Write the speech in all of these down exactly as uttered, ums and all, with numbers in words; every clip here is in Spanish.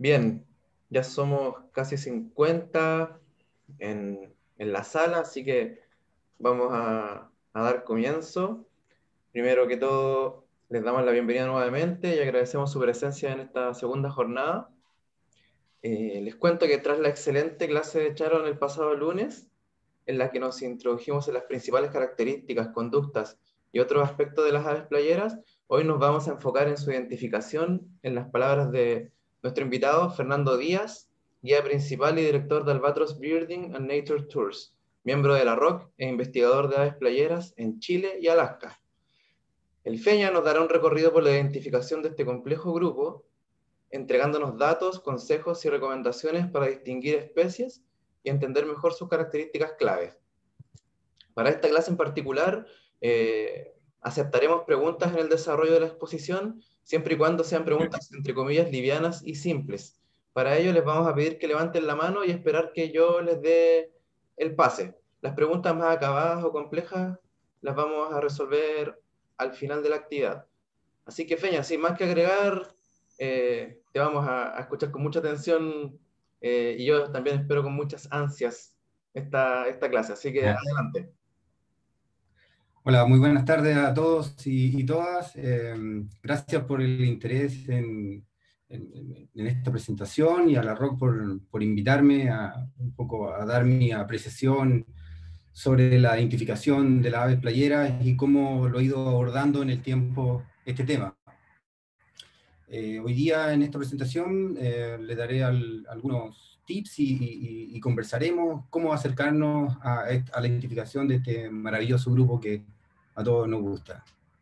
Bien, ya somos casi cincuenta en, en la sala, así que vamos a, a dar comienzo. Primero que todo, les damos la bienvenida nuevamente y agradecemos su presencia en esta segunda jornada. Eh, les cuento que tras la excelente clase de Charo en el pasado lunes, en la que nos introdujimos en las principales características, conductas y otros aspectos de las aves playeras, hoy nos vamos a enfocar en su identificación, en las palabras de nuestro invitado, Fernando Díaz, guía principal y director de Albatros Birding and Nature Tours, miembro de la R O C e investigador de aves playeras en Chile y Alaska. El Feña nos dará un recorrido por la identificación de este complejo grupo, entregándonos datos, consejos y recomendaciones para distinguir especies y entender mejor sus características claves. Para esta clase en particular, eh, aceptaremos preguntas en el desarrollo de la exposición, siempre y cuando sean preguntas, entre comillas, livianas y simples. Para ello les vamos a pedir que levanten la mano y esperar que yo les dé el pase. Las preguntas más acabadas o complejas las vamos a resolver al final de la actividad. Así que, Feña, sin más que agregar, eh, te vamos a, a, escuchar con mucha atención eh, y yo también espero con muchas ansias esta, esta clase. Así que Ya. adelante. Hola, muy buenas tardes a todos y, y todas. Eh, gracias por el interés en, en, en esta presentación y a la R O C por, por invitarme a, un poco a dar mi apreciación sobre la identificación de las aves playeras y cómo lo he ido abordando en el tiempo este tema. Eh, hoy día en esta presentación eh, le daré al, algunos tips y, y, y conversaremos cómo acercarnos a, a la identificación de este maravilloso grupo que a todos nos gusta.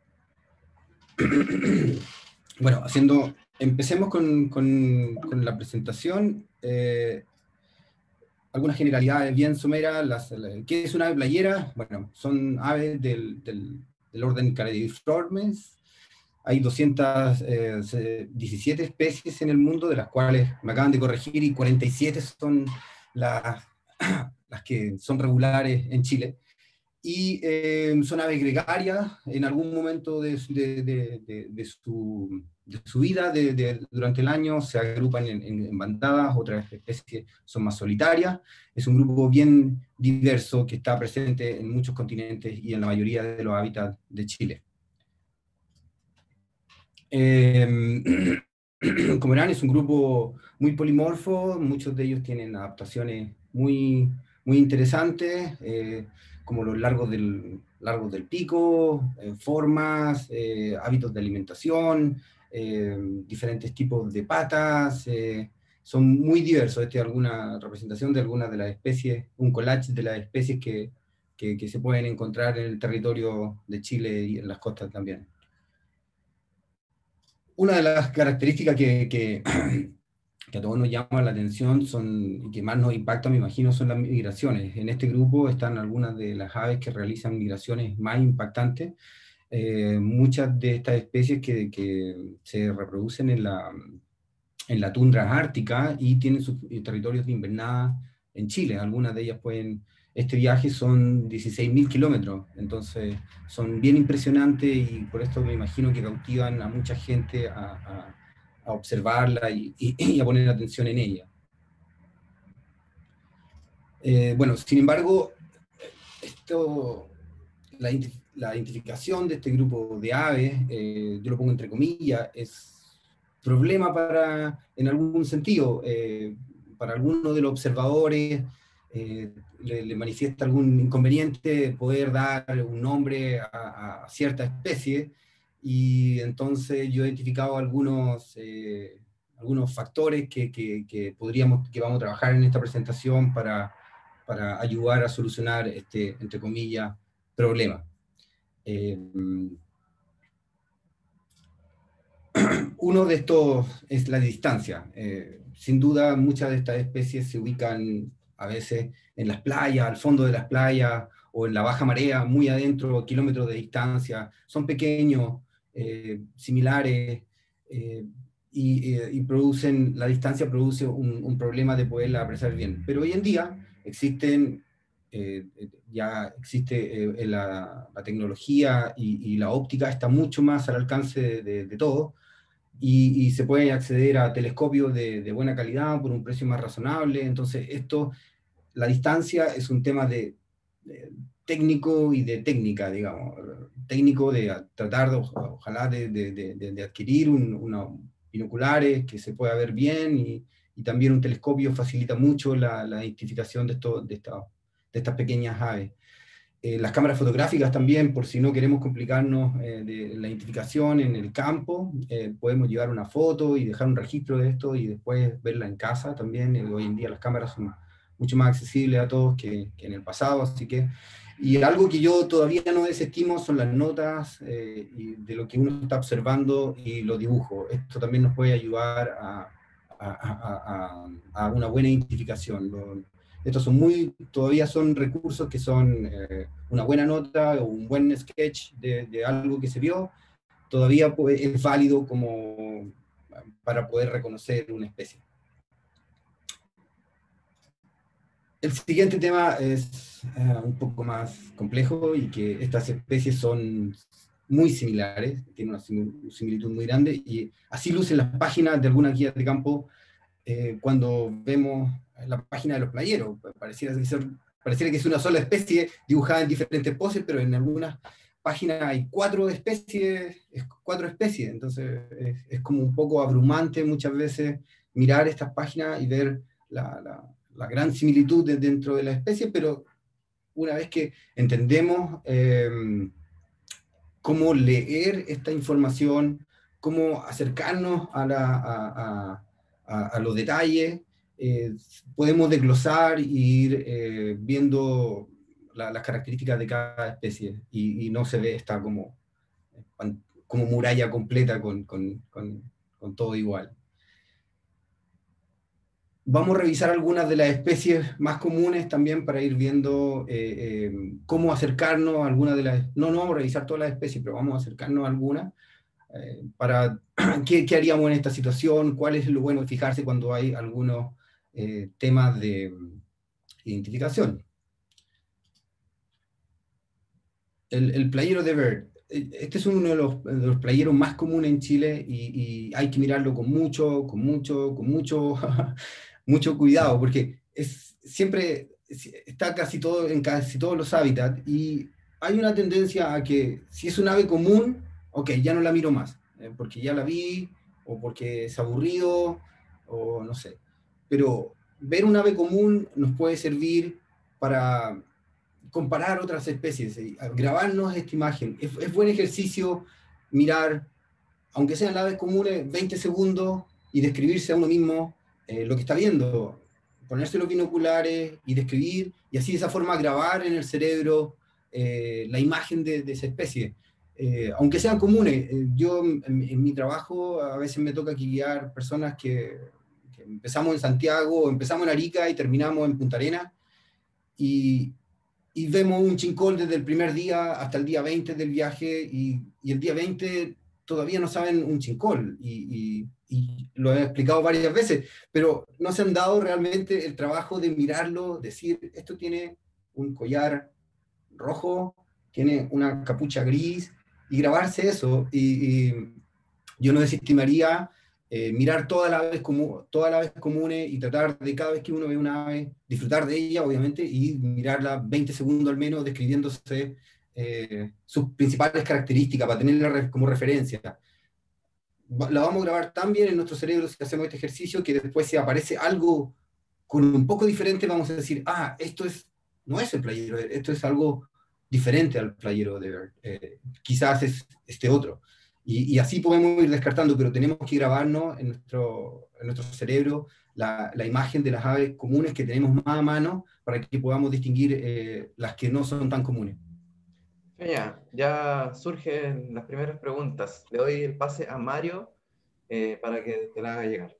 Bueno, haciendo, empecemos con, con, con la presentación. Eh, algunas generalidades bien someras. Las, ¿qué es una ave playera? Bueno, son aves del, del, del orden Callidiformes. Hay doscientas diecisiete especies en el mundo, de las cuales me acaban de corregir, y cuarenta y siete son las, las que son regulares en Chile. Y eh, son aves gregarias en algún momento de, de, de, de, de, su, de su vida, de, de, durante el año, se agrupan en, en bandadas, otras especies son más solitarias. Es un grupo bien diverso que está presente en muchos continentes y en la mayoría de los hábitats de Chile. Eh, como verán, es un grupo muy polimorfo, muchos de ellos tienen adaptaciones muy, muy interesantes, eh, como los largos del, largos del pico, eh, formas, eh, hábitos de alimentación, eh, diferentes tipos de patas, eh, son muy diversos. Esta es alguna representación de algunas de las especies, un collage de las especies que, que, que se pueden encontrar en el territorio de Chile y en las costas también. Una de las características que, que, que a todos nos llama la atención son, y que más nos impacta, me imagino, son las migraciones. En este grupo están algunas de las aves que realizan migraciones más impactantes. Eh, muchas de estas especies que, que se reproducen en la, en la tundra ártica y tienen sus territorios de invernada en Chile. Algunas de ellas pueden... Este viaje son dieciséis mil kilómetros, entonces son bien impresionantes y por esto me imagino que cautivan a mucha gente a, a, a observarla y, y, y a poner atención en ella. Eh, bueno, sin embargo, esto, la, la identificación de este grupo de aves, eh, yo lo pongo entre comillas, es problema para, en algún sentido, eh, para algunos de los observadores, eh, le, le manifiesta algún inconveniente poder dar un nombre a, a cierta especie, y entonces yo he identificado algunos, eh, algunos factores que, que, que, podríamos, que vamos a trabajar en esta presentación para, para ayudar a solucionar este, entre comillas, problema. Eh, Uno de estos es la distancia. Eh, sin duda, muchas de estas especies se ubican a veces en las playas, al fondo de las playas, o en la baja marea, muy adentro, kilómetros de distancia. Son pequeños, eh, similares, eh, y, eh, y producen, la distancia produce un, un problema de poderla apreciar bien. Pero hoy en día existen, eh, ya existe eh, la, la tecnología y, y la óptica está mucho más al alcance de, de, de todos. y, y se puede acceder a telescopios de, de buena calidad por un precio más razonable. Entonces, esto, la distancia es un tema de, de técnico y de técnica, digamos. Técnico de tratar, de, ojalá, de, de, de, de adquirir un, unos binoculares que se pueda ver bien, y, y también un telescopio facilita mucho la, la identificación de, esto, de, esta, de estas pequeñas aves. Eh, las cámaras fotográficas también, por si no queremos complicarnos eh, de la identificación en el campo, eh, podemos llevar una foto y dejar un registro de esto y después verla en casa también. Eh, hoy en día las cámaras son mucho más accesibles a todos que, que en el pasado, así que... Y algo que yo todavía no desestimo son las notas eh, y de lo que uno está observando y los dibujos. Esto también nos puede ayudar a, a, a, a, a una buena identificación. Lo, estos son muy, todavía son recursos que son eh, una buena nota o un buen sketch de, de algo que se vio, todavía puede, es válido como para poder reconocer una especie. El siguiente tema es uh, un poco más complejo, y que estas especies son muy similares, tienen una similitud muy grande, y así lucen las páginas de algunas guías de campo eh, cuando vemos la página de los playeros. Pareciera que, ser, pareciera que es una sola especie dibujada en diferentes poses, pero en algunas páginas hay cuatro especies, cuatro especies, entonces es, es como un poco abrumante muchas veces mirar estas páginas y ver la, la, la gran similitud de dentro de la especie, pero una vez que entendemos eh, cómo leer esta información, cómo acercarnos a, la, a, a, a, a los detalles, eh, podemos desglosar e ir eh, viendo la, las características de cada especie, y, y no se ve esta como, como muralla completa con, con, con, con todo igual. Vamos a revisar algunas de las especies más comunes también para ir viendo eh, eh, cómo acercarnos a algunas de las... No, no vamos a revisar todas las especies, pero vamos a acercarnos a algunas eh, para ¿qué, qué haríamos en esta situación, cuál es lo bueno de fijarse cuando hay algunos eh, temas de identificación. El, el playero de Bird. Este es uno de los, de los playeros más comunes en Chile, y, y hay que mirarlo con mucho, con mucho, con mucho, mucho cuidado, porque es, siempre está casi todo, en casi todos los hábitats, y hay una tendencia a que si es un ave común, ok, ya no la miro más, eh, porque ya la vi, o porque es aburrido, o no sé. Pero ver un ave común nos puede servir para comparar otras especies, eh, grabarnos esta imagen. Es, es buen ejercicio mirar, aunque sean aves comunes, veinte segundos y describirse a uno mismo eh, lo que está viendo, ponerse los binoculares y describir, y así de esa forma grabar en el cerebro eh, la imagen de, de esa especie. Eh, aunque sean comunes, eh, yo en, en mi trabajo a veces me toca guiar personas que, que empezamos en Santiago, o empezamos en Arica y terminamos en Punta Arenas, y, y vemos un chincol desde el primer día hasta el día veinte del viaje, y, y el día veinte todavía no saben un chincol, y, y, y lo he explicado varias veces, pero no se han dado realmente el trabajo de mirarlo, decir, esto tiene un collar rojo, tiene una capucha gris, y grabarse eso, y, y yo no desestimaría eh, mirar todas las aves, comu todas las aves comunes, y tratar de cada vez que uno ve una ave, disfrutar de ella, obviamente, y mirarla veinte segundos al menos, describiéndose eh, sus principales características, para tenerla re como referencia. La vamos a grabar tan bien en nuestro cerebro si hacemos este ejercicio, que después si aparece algo con un poco diferente, vamos a decir, ah, esto es, no es el playero, esto es algo diferente al playero de Bird, eh, quizás es este otro. Y, y, así podemos ir descartando, pero tenemos que grabarnos en nuestro, en nuestro cerebro la, la imagen de las aves comunes que tenemos más a mano, para que podamos distinguir eh, las que no son tan comunes. Ya, ya surgen las primeras preguntas. Le doy el pase a Mario eh, para que te la haga llegar.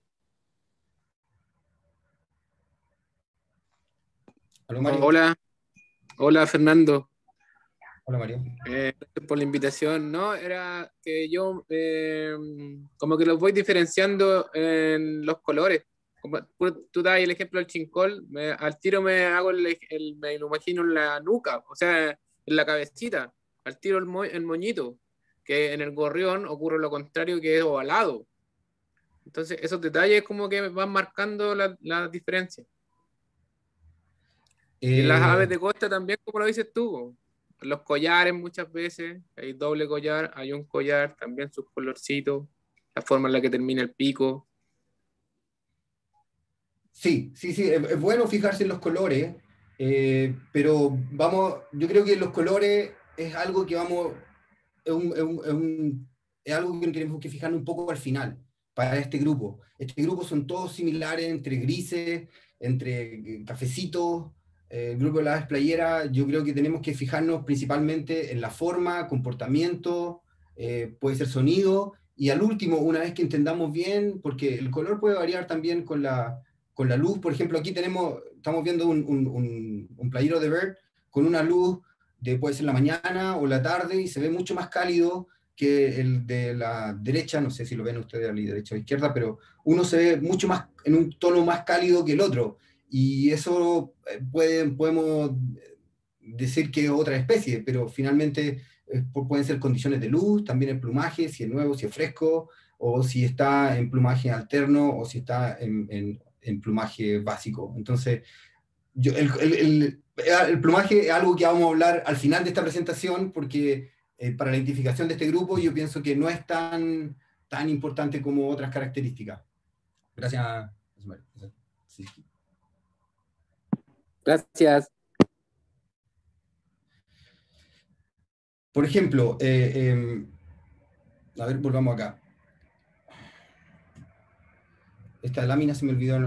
Hola, Mario. Hola, hola Fernando. Hola, Mario. Eh, gracias por la invitación. No, era que yo eh, como que los voy diferenciando en los colores. Como tú das el ejemplo del chincol, me, al tiro me hago el, el, me lo imagino en la nuca, o sea, en la cabecita, al tiro el, mo, el moñito, que en el gorrión ocurre lo contrario, que es ovalado. Entonces, esos detalles como que van marcando la, la diferencia. Y en las aves Eh, de costa también, como lo dices tú, los collares muchas veces, hay doble collar, hay un collar, también sus colorcitos, la forma en la que termina el pico. sí, sí, sí, es, es bueno fijarse en los colores, eh, pero vamos, yo creo que los colores es algo que vamos, es, un- es un- es un- es algo que tenemos que fijarnos un poco al final, para este grupo. Este grupo son todos similares, entre grises, entre eh, cafecitos. Eh, el grupo de las playeras, yo creo que tenemos que fijarnos principalmente en la forma, comportamiento, eh, puede ser sonido, y al último, una vez que entendamos bien, porque el color puede variar también con la, con la luz. Por ejemplo, aquí tenemos, estamos viendo un, un, un, un playero de Bird con una luz de puede ser la mañana o la tarde, y se ve mucho más cálido que el de la derecha. No sé si lo ven ustedes a la derecha o izquierda, pero uno se ve mucho más, en un tono más cálido que el otro, y eso eh, puede, podemos decir que es otra especie, pero finalmente eh, pueden ser condiciones de luz, también el plumaje, si es nuevo, si es fresco, o si está en plumaje alterno, o si está en, en, en plumaje básico. Entonces, yo, el, el, el, el, plumaje es algo que vamos a hablar al final de esta presentación, porque eh, para la identificación de este grupo yo pienso que no es tan, tan importante como otras características. Gracias. Sí. Gracias. Por ejemplo, eh, eh, a ver, volvamos acá. Esta lámina se me olvidó.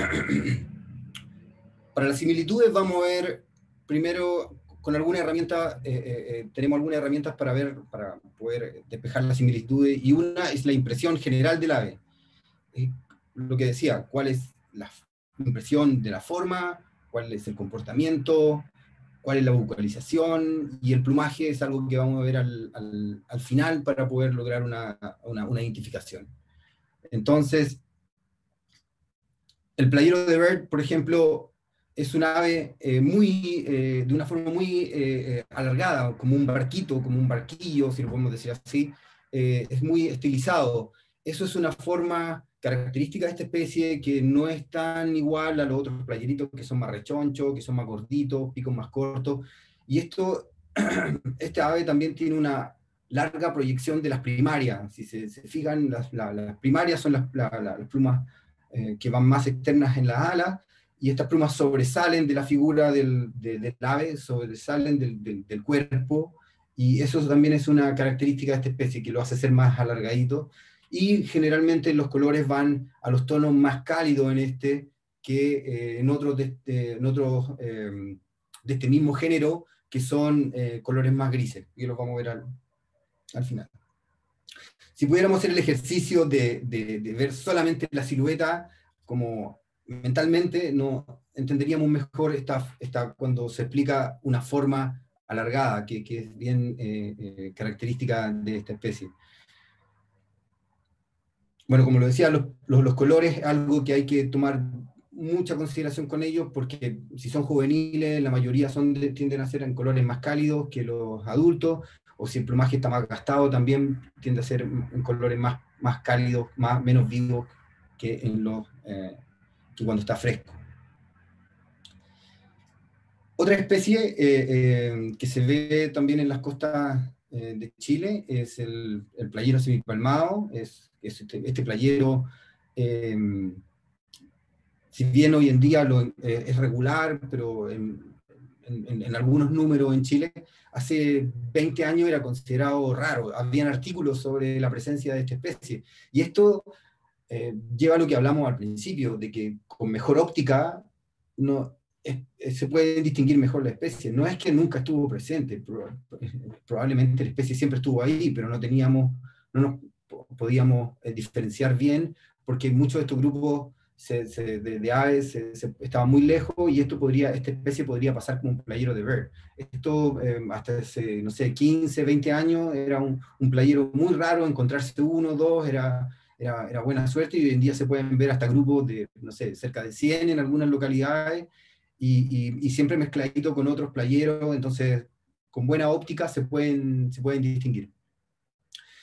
Para las similitudes vamos a ver primero con alguna herramienta, eh, eh, tenemos algunas herramientas para ver, para poder despejar las similitudes, y una es la impresión general del ave. Eh, lo que decía, cuál es la impresión de la forma, cuál es el comportamiento, cuál es la vocalización, y el plumaje es algo que vamos a ver al, al, al final para poder lograr una, una, una identificación. Entonces, el playero de Bird, por ejemplo, es un ave eh, muy, eh, de una forma muy eh, eh, alargada, como un barquito, como un barquillo, si lo podemos decir así. Eh, es muy estilizado. Eso es una forma característica de esta especie, que no es tan igual a los otros playeritos, que son más rechonchos, que son más gorditos, picos más cortos. Y esto, este ave también tiene una larga proyección de las primarias. Si se, se fijan, las, la, las primarias son las, la, la, las plumas eh, que van más externas en las alas, y estas plumas sobresalen de la figura del, de, del ave, sobresalen del, del, del cuerpo, y eso también es una característica de esta especie, que lo hace ser más alargadito, y generalmente los colores van a los tonos más cálidos en este, que eh, en otros, de este, en otros eh, de este mismo género, que son eh, colores más grises, y lo vamos a ver al, al final. Si pudiéramos hacer el ejercicio de, de, de ver solamente la silueta, como mentalmente, no entenderíamos mejor esta, esta, cuando se explica una forma alargada, que, que es bien eh, eh, característica de esta especie. Bueno, como lo decía, los, los, los colores es algo que hay que tomar mucha consideración con ellos, porque si son juveniles, la mayoría son de, tienden a ser en colores más cálidos que los adultos, o si el plumaje está más gastado, también tiende a ser en colores más, más cálidos, más, menos vivos que, en los, eh, que cuando está fresco. Otra especie eh, eh, que se ve también en las costas eh, de Chile es el, el playero semipalmado. Es, es este, este playero, eh, si bien hoy en día lo, eh, es regular, pero en, en, en algunos números en Chile, hace veinte años era considerado raro. Habían artículos sobre la presencia de esta especie. Y esto eh, lleva a lo que hablamos al principio, de que con mejor óptica no, es, es, se puede distinguir mejor la especie. No es que nunca estuvo presente, pro, probablemente la especie siempre estuvo ahí, pero no teníamos, no nos podíamos eh, diferenciar bien, porque muchos de estos grupos se, se, de, de aves se, se, estaban muy lejos, y esto podría, esta especie podría pasar como un playero de Bird. Esto eh, hasta hace, no sé, quince, veinte años era un, un playero muy raro, encontrarse uno, dos, era... Era, era buena suerte, y hoy en día se pueden ver hasta grupos de, no sé, cerca de cien en algunas localidades, y, y, y siempre mezcladito con otros playeros. Entonces con buena óptica se pueden, se pueden distinguir.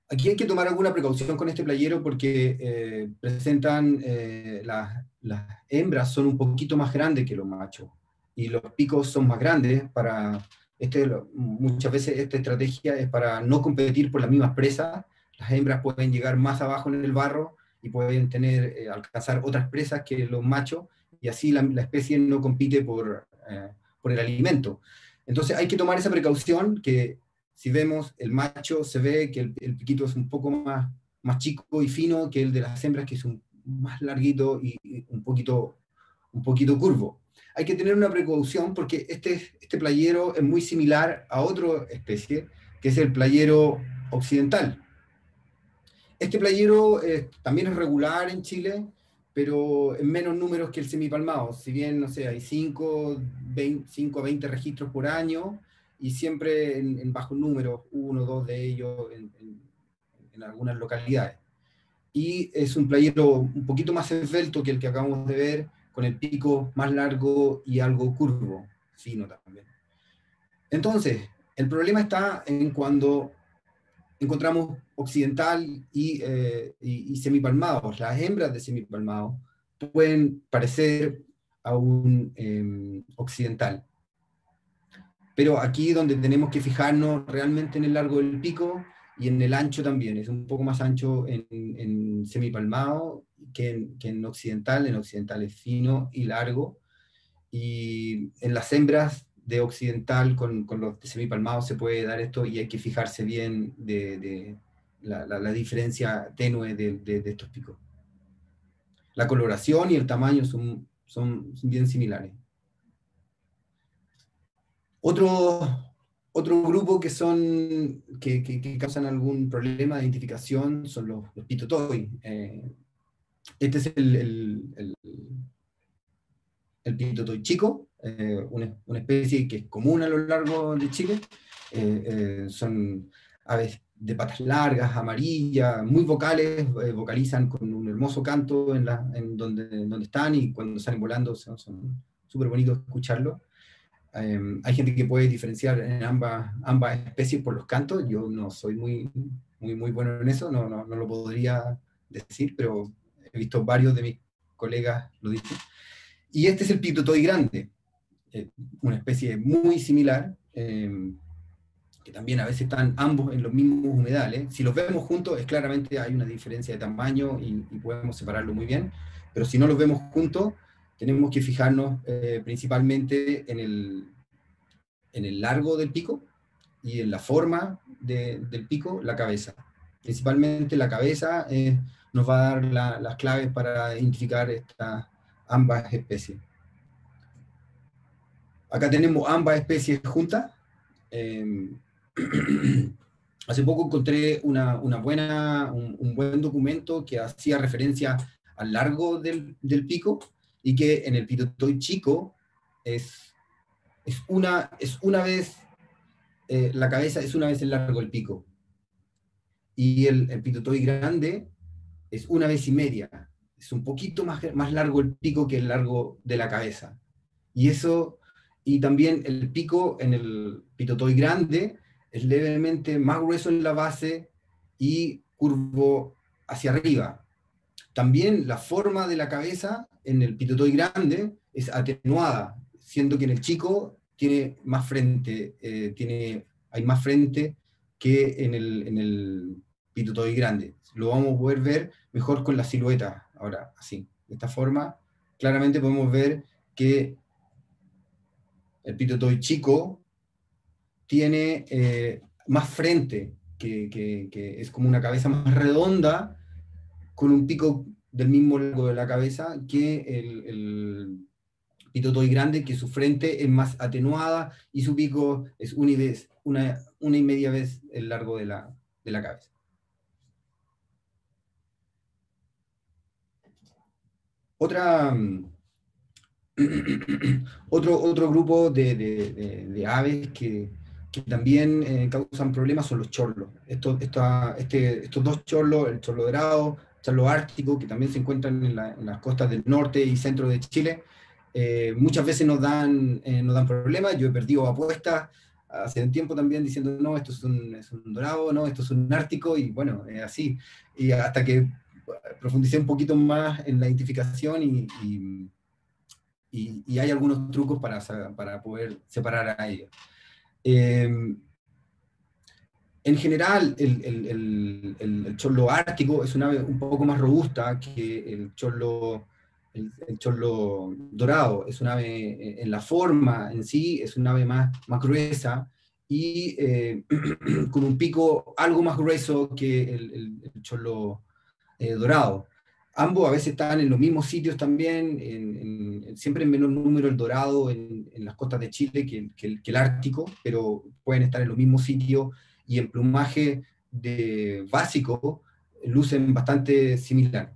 aquí hay que tomar alguna precaución con este playero porque eh, presentan, eh, las, las hembras son un poquito más grandes que los machos, y los picos son más grandes. Para este, muchas veces esta estrategia es para no competir por las mismas presas. Las hembras pueden llegar más abajo en el barro y pueden tener, eh, alcanzar otras presas que los machos, y así la, la especie no compite por, eh, por el alimento. Entonces hay que tomar esa precaución, que si vemos el macho se ve que el, el piquito es un poco más, más chico y fino que el de las hembras, que es un, más larguito y, y un, poquito, un poquito curvo. Hay que tener una precaución porque este, este playero es muy similar a otra especie, que es el playero occidental. Este playero eh, también es regular en Chile, pero en menos números que el semipalmado. Si bien, no sé, hay cinco a veinte registros por año, y siempre en, en bajos números, uno o dos de ellos en, en, en algunas localidades. Y es un playero un poquito más esbelto que el que acabamos de ver, con el pico más largo y algo curvo, fino también. Entonces, el problema está en cuando encontramos occidental y, eh, y, y semipalmados. Las hembras de semipalmados pueden parecer a un eh, occidental. Pero aquí donde tenemos que fijarnos realmente en el largo del pico y en el ancho también. Es un poco más ancho en, en semipalmado que en, que en occidental. En occidental es fino y largo. Y en las hembras de occidental con, con los semipalmados se puede dar esto, y hay que fijarse bien de, de la, la, la diferencia tenue de, de, de estos picos. La coloración y el tamaño son, son bien similares. Otro, otro grupo que, son, que, que, que causan algún problema de identificación son los, los pitotoi. Eh, este es el, el, el, el pitotoi chico, eh, una, una especie que es común a lo largo de Chile. Eh, eh, son aves de patas largas, amarillas, muy vocales, eh, vocalizan con un hermoso canto en, la, en donde, donde están, y cuando salen volando son súper bonitos escucharlo. Eh, hay gente que puede diferenciar en ambas, ambas especies por los cantos. Yo no soy muy, muy, muy bueno en eso, no, no, no lo podría decir, pero he visto varios de mis colegas lo dicen. Y este es el pitotoi grande, eh, una especie muy similar, eh, que también a veces están ambos en los mismos humedales. Si los vemos juntos, es claramente hay una diferencia de tamaño y, y podemos separarlo muy bien, pero si no los vemos juntos, tenemos que fijarnos eh, principalmente en el, en el largo del pico y en la forma de, del pico, la cabeza. Principalmente la cabeza eh, nos va a dar la, las claves para identificar estas ambas especies. Acá tenemos ambas especies juntas. Eh, hace poco encontré una, una buena, un, un buen documento que hacía referencia al largo del, del pico, y que en el pitotoi chico es, es, una, es una vez, eh, la cabeza es una vez el largo del pico, y el, el pitotoi grande es una vez y media, es un poquito más, más largo el pico que el largo de la cabeza. Y eso, y también el pico en el pitotoi grande es levemente más grueso en la base y curvo hacia arriba. También la forma de la cabeza en el pitotoi grande es atenuada, siendo que en el chico tiene más frente, eh, tiene, hay más frente que en el, en el pitotoi grande. Lo vamos a poder ver mejor con la silueta, ahora así. De esta forma, claramente podemos ver que el pitotoi chico tiene eh, más frente, que, que, que es como una cabeza más redonda, con un pico del mismo largo de la cabeza que el, el pitotoi grande, que su frente es más atenuada y su pico es una y, vez, una, una y media vez el largo de la, de la cabeza. Otra, otro, otro grupo de, de, de, de aves que, que también eh, causan problemas son los chorlos. Estos, esta, este, estos dos chorlos, el chorlo dorado, chorlo ártico, que también se encuentran en, la, en las costas del norte y centro de Chile, eh, muchas veces nos dan, eh, nos dan problemas. Yo he perdido apuestas hace un tiempo también diciendo, no, esto es un, es un dorado, no, esto es un ártico, y bueno, es así. Y hasta que profundicé un poquito más en la identificación y, y, y, y hay algunos trucos para, para poder separar a ellos. Eh, en general, el, el, el, el, chorlo ártico es una ave un poco más robusta que el chorlo, el, el chorlo dorado. Es una ave, en la forma en sí, es una ave más, más gruesa y eh, con un pico algo más grueso que el, el, el chorlo eh, dorado. Ambos a veces están en los mismos sitios también, en, en, siempre en menor número el dorado en, en las costas de Chile que, que, que el ártico, pero pueden estar en los mismos sitios y en plumaje de básico lucen bastante similar.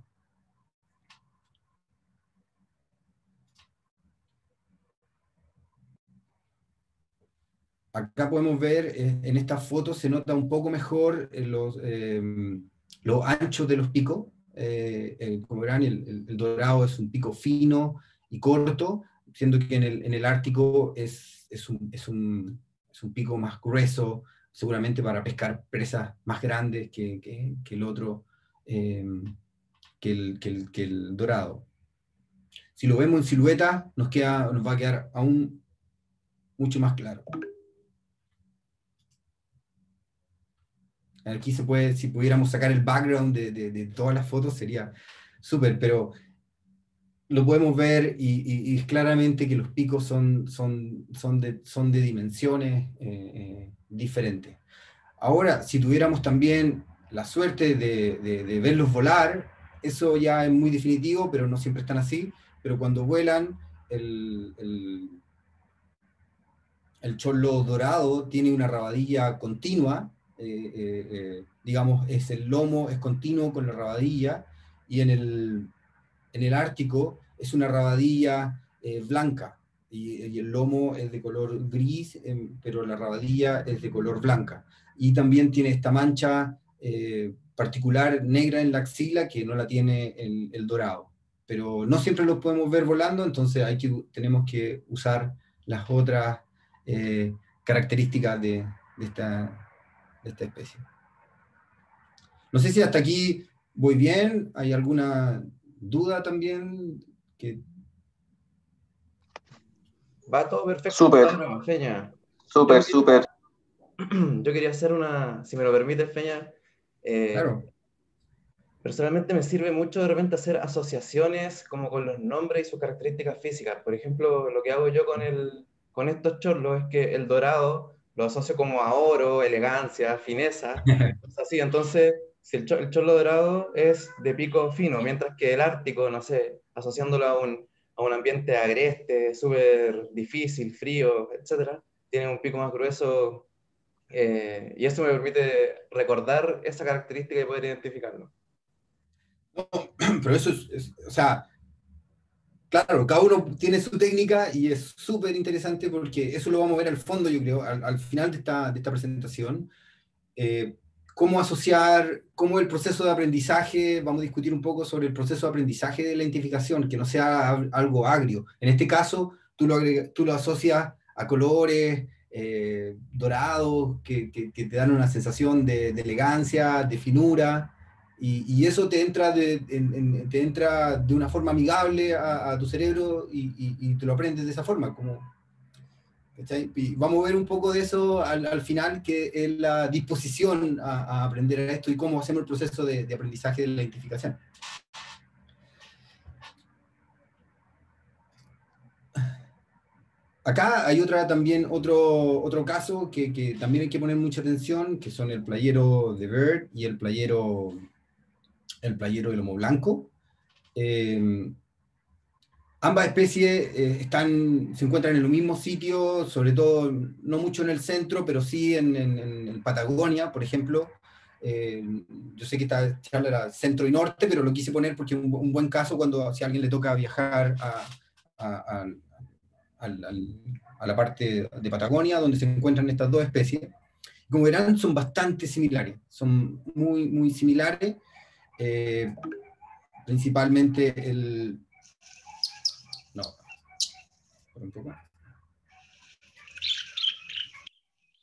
Acá podemos ver, eh, en esta foto se nota un poco mejor los, eh, los anchos de los picos. Eh, eh, como verán, el, el, el dorado es un pico fino y corto, siendo que en el, en el ártico es, es, un, es, un, es un pico más grueso, seguramente para pescar presas más grandes que, que, que el otro, eh, que, el, que, el, que el dorado. Si lo vemos en silueta, nos, queda, nos va a quedar aún mucho más claro. Aquí se puede, si pudiéramos sacar el background de, de, de todas las fotos sería súper, pero lo podemos ver y, y, y claramente que los picos son, son, son, de, son de dimensiones eh, eh, diferentes. Ahora, si tuviéramos también la suerte de, de, de verlos volar, eso ya es muy definitivo, pero no siempre están así, pero cuando vuelan, el, el, el chorlo dorado tiene una rabadilla continua, eh, eh, eh, digamos, es el lomo es continuo con la rabadilla, y en el, en el Ártico es una rabadilla eh, blanca, y, y el lomo es de color gris, eh, pero la rabadilla es de color blanca. Y también tiene esta mancha eh, particular negra en la axila que no la tiene el, el dorado. Pero no siempre los podemos ver volando, entonces hay que, tenemos que usar las otras eh, características de, de, esta, de esta especie. No sé si hasta aquí voy bien, ¿hay alguna duda también? Que... Va todo perfecto. Súper, Feña. súper, Yo súper. quería, yo quería hacer una, si me lo permite, Feña, eh, Claro. personalmente me sirve mucho de repente hacer asociaciones como con los nombres y sus características físicas. Por ejemplo, lo que hago yo con, el, con estos chorlos es que el dorado lo asocio como a oro, elegancia, fineza, cosas así. Entonces, si el, cho el chorlo dorado es de pico fino, mientras que el ártico, no sé, asociándolo a un, a un ambiente agreste, súper difícil, frío, etcétera, tiene un pico más grueso, eh, y eso me permite recordar esa característica y poder identificarlo. No, pero eso es, es, o sea, claro, cada uno tiene su técnica y es súper interesante porque eso lo vamos a ver al fondo, yo creo, al, al final de esta, de esta presentación. Eh, cómo asociar, cómo el proceso de aprendizaje, vamos a discutir un poco sobre el proceso de aprendizaje de la identificación, que no sea algo agrio. En este caso, tú lo, agregas, tú lo asocias a colores eh, dorados que, que, que te dan una sensación de, de elegancia, de finura, y, y eso te entra, de, en, en, te entra de una forma amigable a, a tu cerebro y, y, y te lo aprendes de esa forma, como... ¿cachai? Y vamos a ver un poco de eso al, al final, que es la disposición a, a aprender esto y cómo hacemos el proceso de, de aprendizaje de la identificación. Acá hay otra, también otro, otro caso que, que también hay que poner mucha atención, que son el playero de Bird y el playero, el playero de lomo blanco. Eh, ambas especies eh, están, se encuentran en el mismo sitio, sobre todo, no mucho en el centro, pero sí en, en, en Patagonia, por ejemplo. Eh, yo sé que esta charla era centro y norte, pero lo quise poner porque es un, un buen caso cuando si a alguien le toca viajar a, a, a, al, al, a la parte de Patagonia, donde se encuentran estas dos especies. Como verán, son bastante similares, son muy, muy similares, eh, principalmente el... No, por un poco.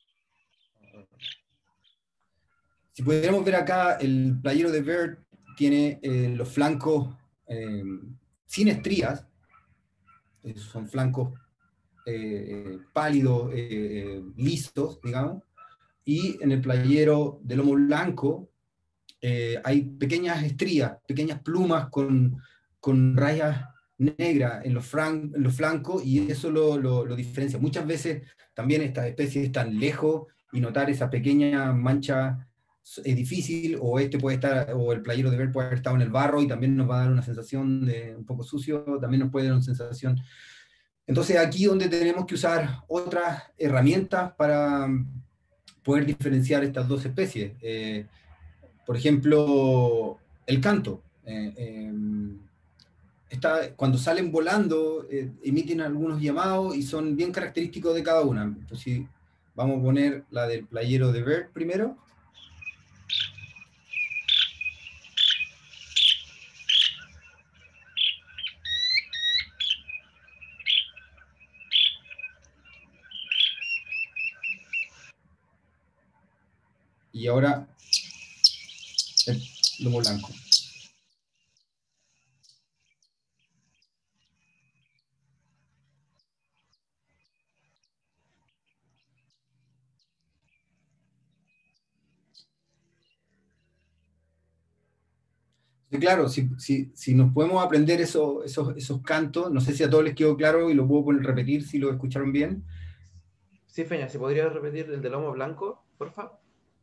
Si pudiéramos ver acá, el playero de Vert tiene eh, los flancos eh, sin estrías, eh, son flancos eh, pálidos, eh, lisos, digamos, y en el playero de lomo blanco eh, hay pequeñas estrías, pequeñas plumas con, con rayas negras en los, fran en los flancos, y eso lo, lo, lo diferencia. Muchas veces también estas especies están lejos, y notar esa pequeña mancha es difícil, o este puede estar, o el playero de Vert puede haber estado en el barro, y también nos va a dar una sensación de un poco sucio, también nos puede dar una sensación. Entonces aquí donde tenemos que usar otras herramientas para poder diferenciar estas dos especies. Eh, por ejemplo, el canto. Eh, eh, está, cuando salen volando, eh, emiten algunos llamados y son bien característicos de cada una. Entonces, vamos a poner la del playero de Vert primero. Y ahora el lomo blanco. Y claro, si, si, si nos podemos aprender eso, esos, esos cantos, no sé si a todos les quedó claro y lo puedo poner, repetir si lo escucharon bien. Sí, Feña, ¿se podría repetir el de lomo blanco, por favor?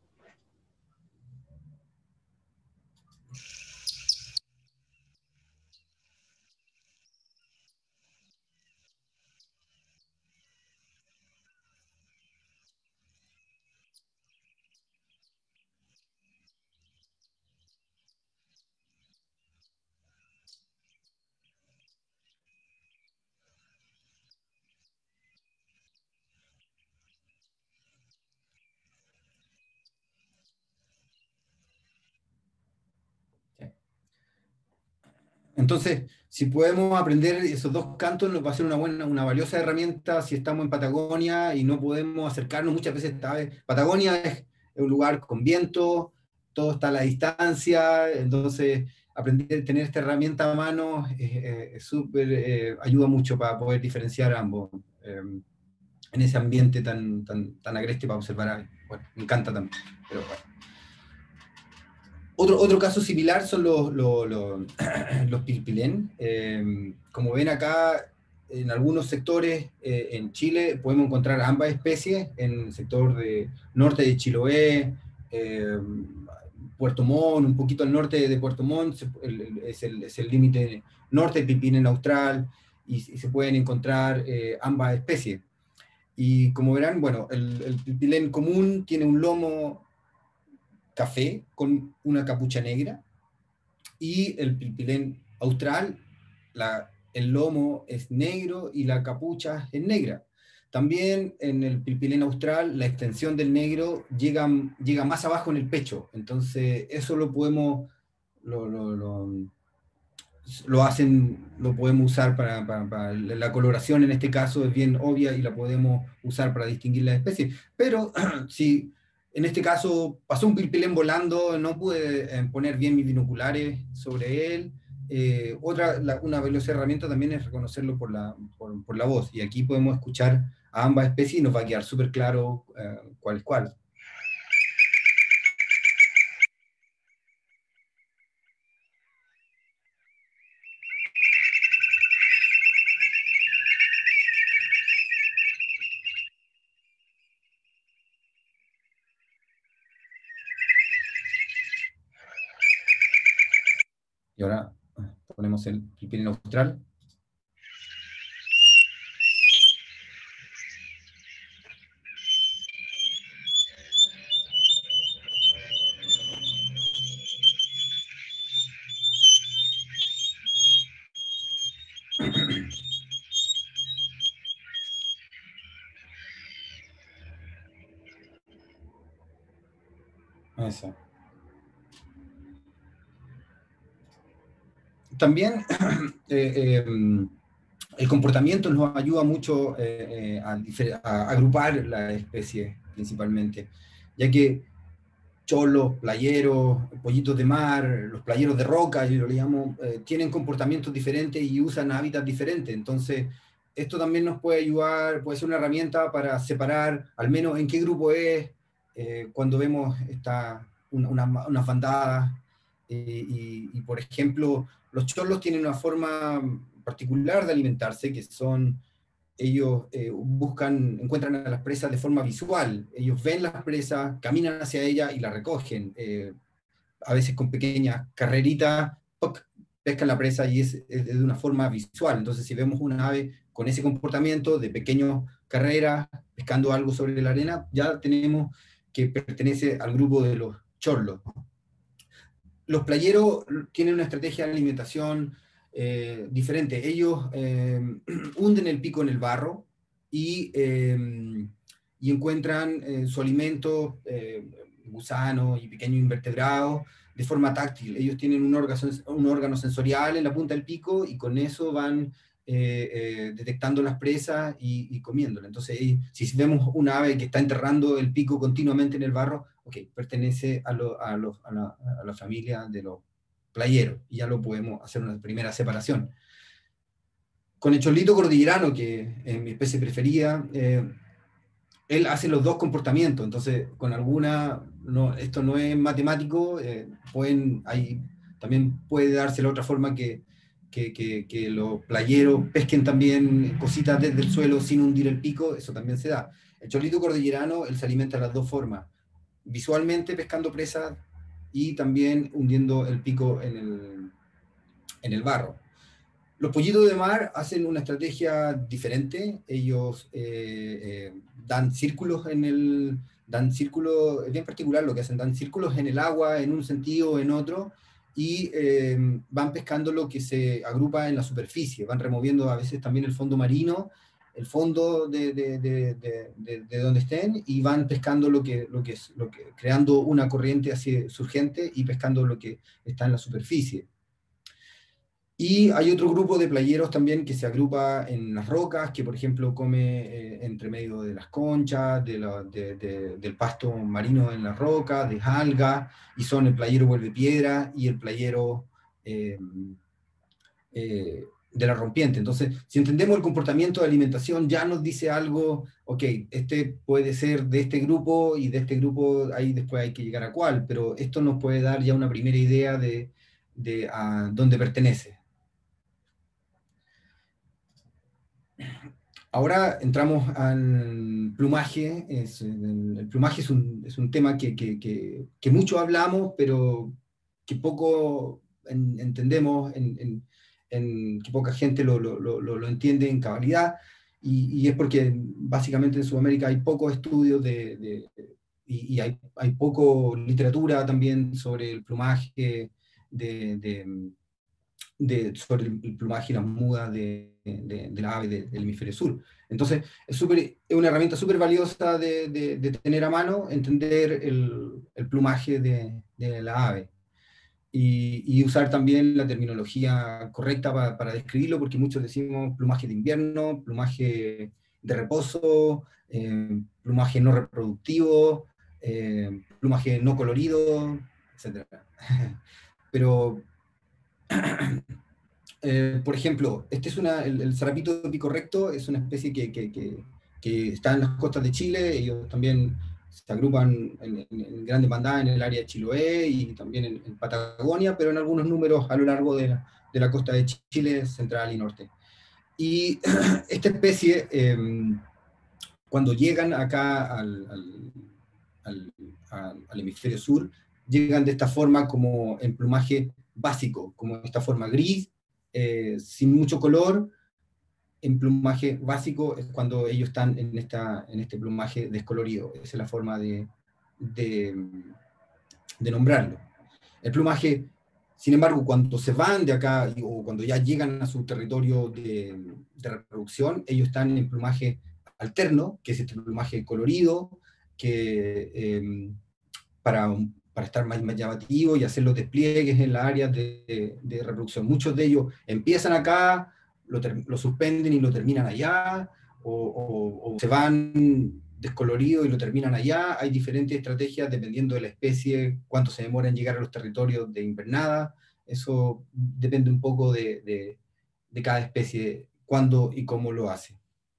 Entonces, si podemos aprender esos dos cantos, nos va a ser una buena, una valiosa herramienta si estamos en Patagonia y no podemos acercarnos. Muchas veces, ¿sabes? Patagonia es un lugar con viento, todo está a la distancia, entonces aprender a tener esta herramienta a mano es, es súper, eh, ayuda mucho para poder diferenciar ambos eh, en ese ambiente tan, tan, tan agreste para observar. Bueno, me encanta también, pero bueno. Otro, otro caso similar son los, los, los, los pilpilén. Eh, como ven acá, en algunos sectores eh, en Chile podemos encontrar ambas especies, en el sector de norte de Chiloé, eh, Puerto Montt, un poquito al norte de Puerto Montt, es el límite norte del pilpilén austral, y, y se pueden encontrar eh, ambas especies. Y como verán, bueno, el, el pilpilén común tiene un lomo café con una capucha negra, y el pilpilén austral, la, el lomo es negro y la capucha es negra. También en el pilpilén austral la extensión del negro llega, llega más abajo en el pecho, entonces eso lo podemos, lo, lo, lo, lo hacen, lo podemos usar para, para, para, la coloración en este caso es bien obvia y la podemos usar para distinguir las especies, pero si en este caso pasó un pilpilén volando, no pude eh, poner bien mis binoculares sobre él. Eh, otra, la, una veloz herramienta también es reconocerlo por la, por, por la voz, y aquí podemos escuchar a ambas especies y nos va a quedar súper claro eh, cuál es cuál. Y ahora ponemos el pilpilén austral. Eso. También eh, eh, el comportamiento nos ayuda mucho eh, a, a agrupar la especie principalmente, ya que cholos, playeros, pollitos de mar, los playeros de roca, yo lo llamo, eh, tienen comportamientos diferentes y usan hábitats diferentes. Entonces, esto también nos puede ayudar, puede ser una herramienta para separar al menos en qué grupo es, eh, cuando vemos esta, una, una, unas bandadas. Eh, y, y, por ejemplo, los cholos tienen una forma particular de alimentarse, que son, ellos eh, buscan, encuentran a las presas de forma visual. Ellos ven las presas, caminan hacia ellas y la recogen. Eh, a veces con pequeñas carreritas, ¡poc!, pescan la presa y es, es de una forma visual. Entonces, si vemos una ave con ese comportamiento de pequeñas carreras, pescando algo sobre la arena, ya tenemos que pertenece al grupo de los chorlos. Los playeros tienen una estrategia de alimentación eh, diferente. Ellos eh, hunden el pico en el barro y, eh, y encuentran eh, su alimento, eh, gusanos y pequeños invertebrados, de forma táctil. Ellos tienen un órgano, un órgano sensorial en la punta del pico y con eso van eh, eh, detectando las presas y, y comiéndolas. Entonces, si vemos una ave que está enterrando el pico continuamente en el barro, ok, pertenece a, lo, a, lo, a, la, a la familia de los playeros, y ya lo podemos hacer una primera separación. Con el cholito cordillerano, que es mi especie preferida, eh, él hace los dos comportamientos. Entonces, con alguna, no, esto no es matemático, eh, pueden, hay, también puede darse la otra forma que, que, que, que los playeros pesquen también cositas desde el suelo sin hundir el pico, eso también se da. El cholito cordillerano, él se alimenta de las dos formas, visualmente pescando presas y también hundiendo el pico en el, en el barro. Los pollitos de mar hacen una estrategia diferente. Ellos eh, eh, dan círculos en el, dan círculos, es bien particular lo que hacen, dan círculos en el agua en un sentido o en otro, y eh, van pescando lo que se agrupa en la superficie, van removiendo a veces también el fondo marino, el fondo de, de, de, de, de, de donde estén, y van pescando lo que, lo que es, lo que, creando una corriente así surgente y pescando lo que está en la superficie. Y hay otro grupo de playeros también que se agrupa en las rocas, que por ejemplo come eh, entre medio de las conchas, de la, de, de, del pasto marino en las rocas, de algas, y son el playero vuelve piedra y el playero eh, eh, de la rompiente. Entonces, si entendemos el comportamiento de alimentación, ya nos dice algo, ok, este puede ser de este grupo, y de este grupo ahí después hay que llegar a cuál, pero esto nos puede dar ya una primera idea de, de a dónde pertenece. Ahora entramos al plumaje. Es, el, el plumaje es un, es un tema que, que, que, que mucho hablamos, pero que poco en, entendemos, en, en, en, que poca gente lo, lo, lo, lo entiende en cabalidad, y, y es porque básicamente en Sudamérica hay pocos estudios de, de, y, y hay, hay poco literatura también sobre el plumaje de, de De, sobre el plumaje y las mudas de, de, de la ave de, del hemisferio sur. Entonces, es, super, es una herramienta súper valiosa de, de, de tener a mano, entender el, el plumaje de, de la ave. Y, y usar también la terminología correcta para, para describirlo, porque muchos decimos plumaje de invierno, plumaje de reposo, eh, plumaje no reproductivo, eh, plumaje no colorido, etcétera. Pero Eh, por ejemplo, este es una, el, el zarapito de pico recto es una especie que, que, que, que está en las costas de Chile. Ellos también se agrupan en, en, en grandes bandadas en el área de Chiloé y también en, en Patagonia, pero en algunos números a lo largo de la, de la costa de Chile central y norte. Y esta especie, eh, cuando llegan acá al, al, al, al, al hemisferio sur, llegan de esta forma como en plumaje básico, como esta forma gris, Eh, sin mucho color. En plumaje básico es cuando ellos están en, esta, en este plumaje descolorido. Esa es la forma de, de, de nombrarlo. El plumaje, sin embargo, cuando se van de acá o cuando ya llegan a su territorio de, de reproducción, ellos están en plumaje alterno, que es este plumaje colorido, que eh, para un para estar más, más llamativo y hacer los despliegues en las áreas de, de reproducción. Muchos de ellos empiezan acá, lo, lo suspenden y lo terminan allá, o, o, o se van descolorido y lo terminan allá. Hay diferentes estrategias dependiendo de la especie, cuánto se demora en llegar a los territorios de invernada. Eso depende un poco de, de, de cada especie, cuándo y cómo lo hace.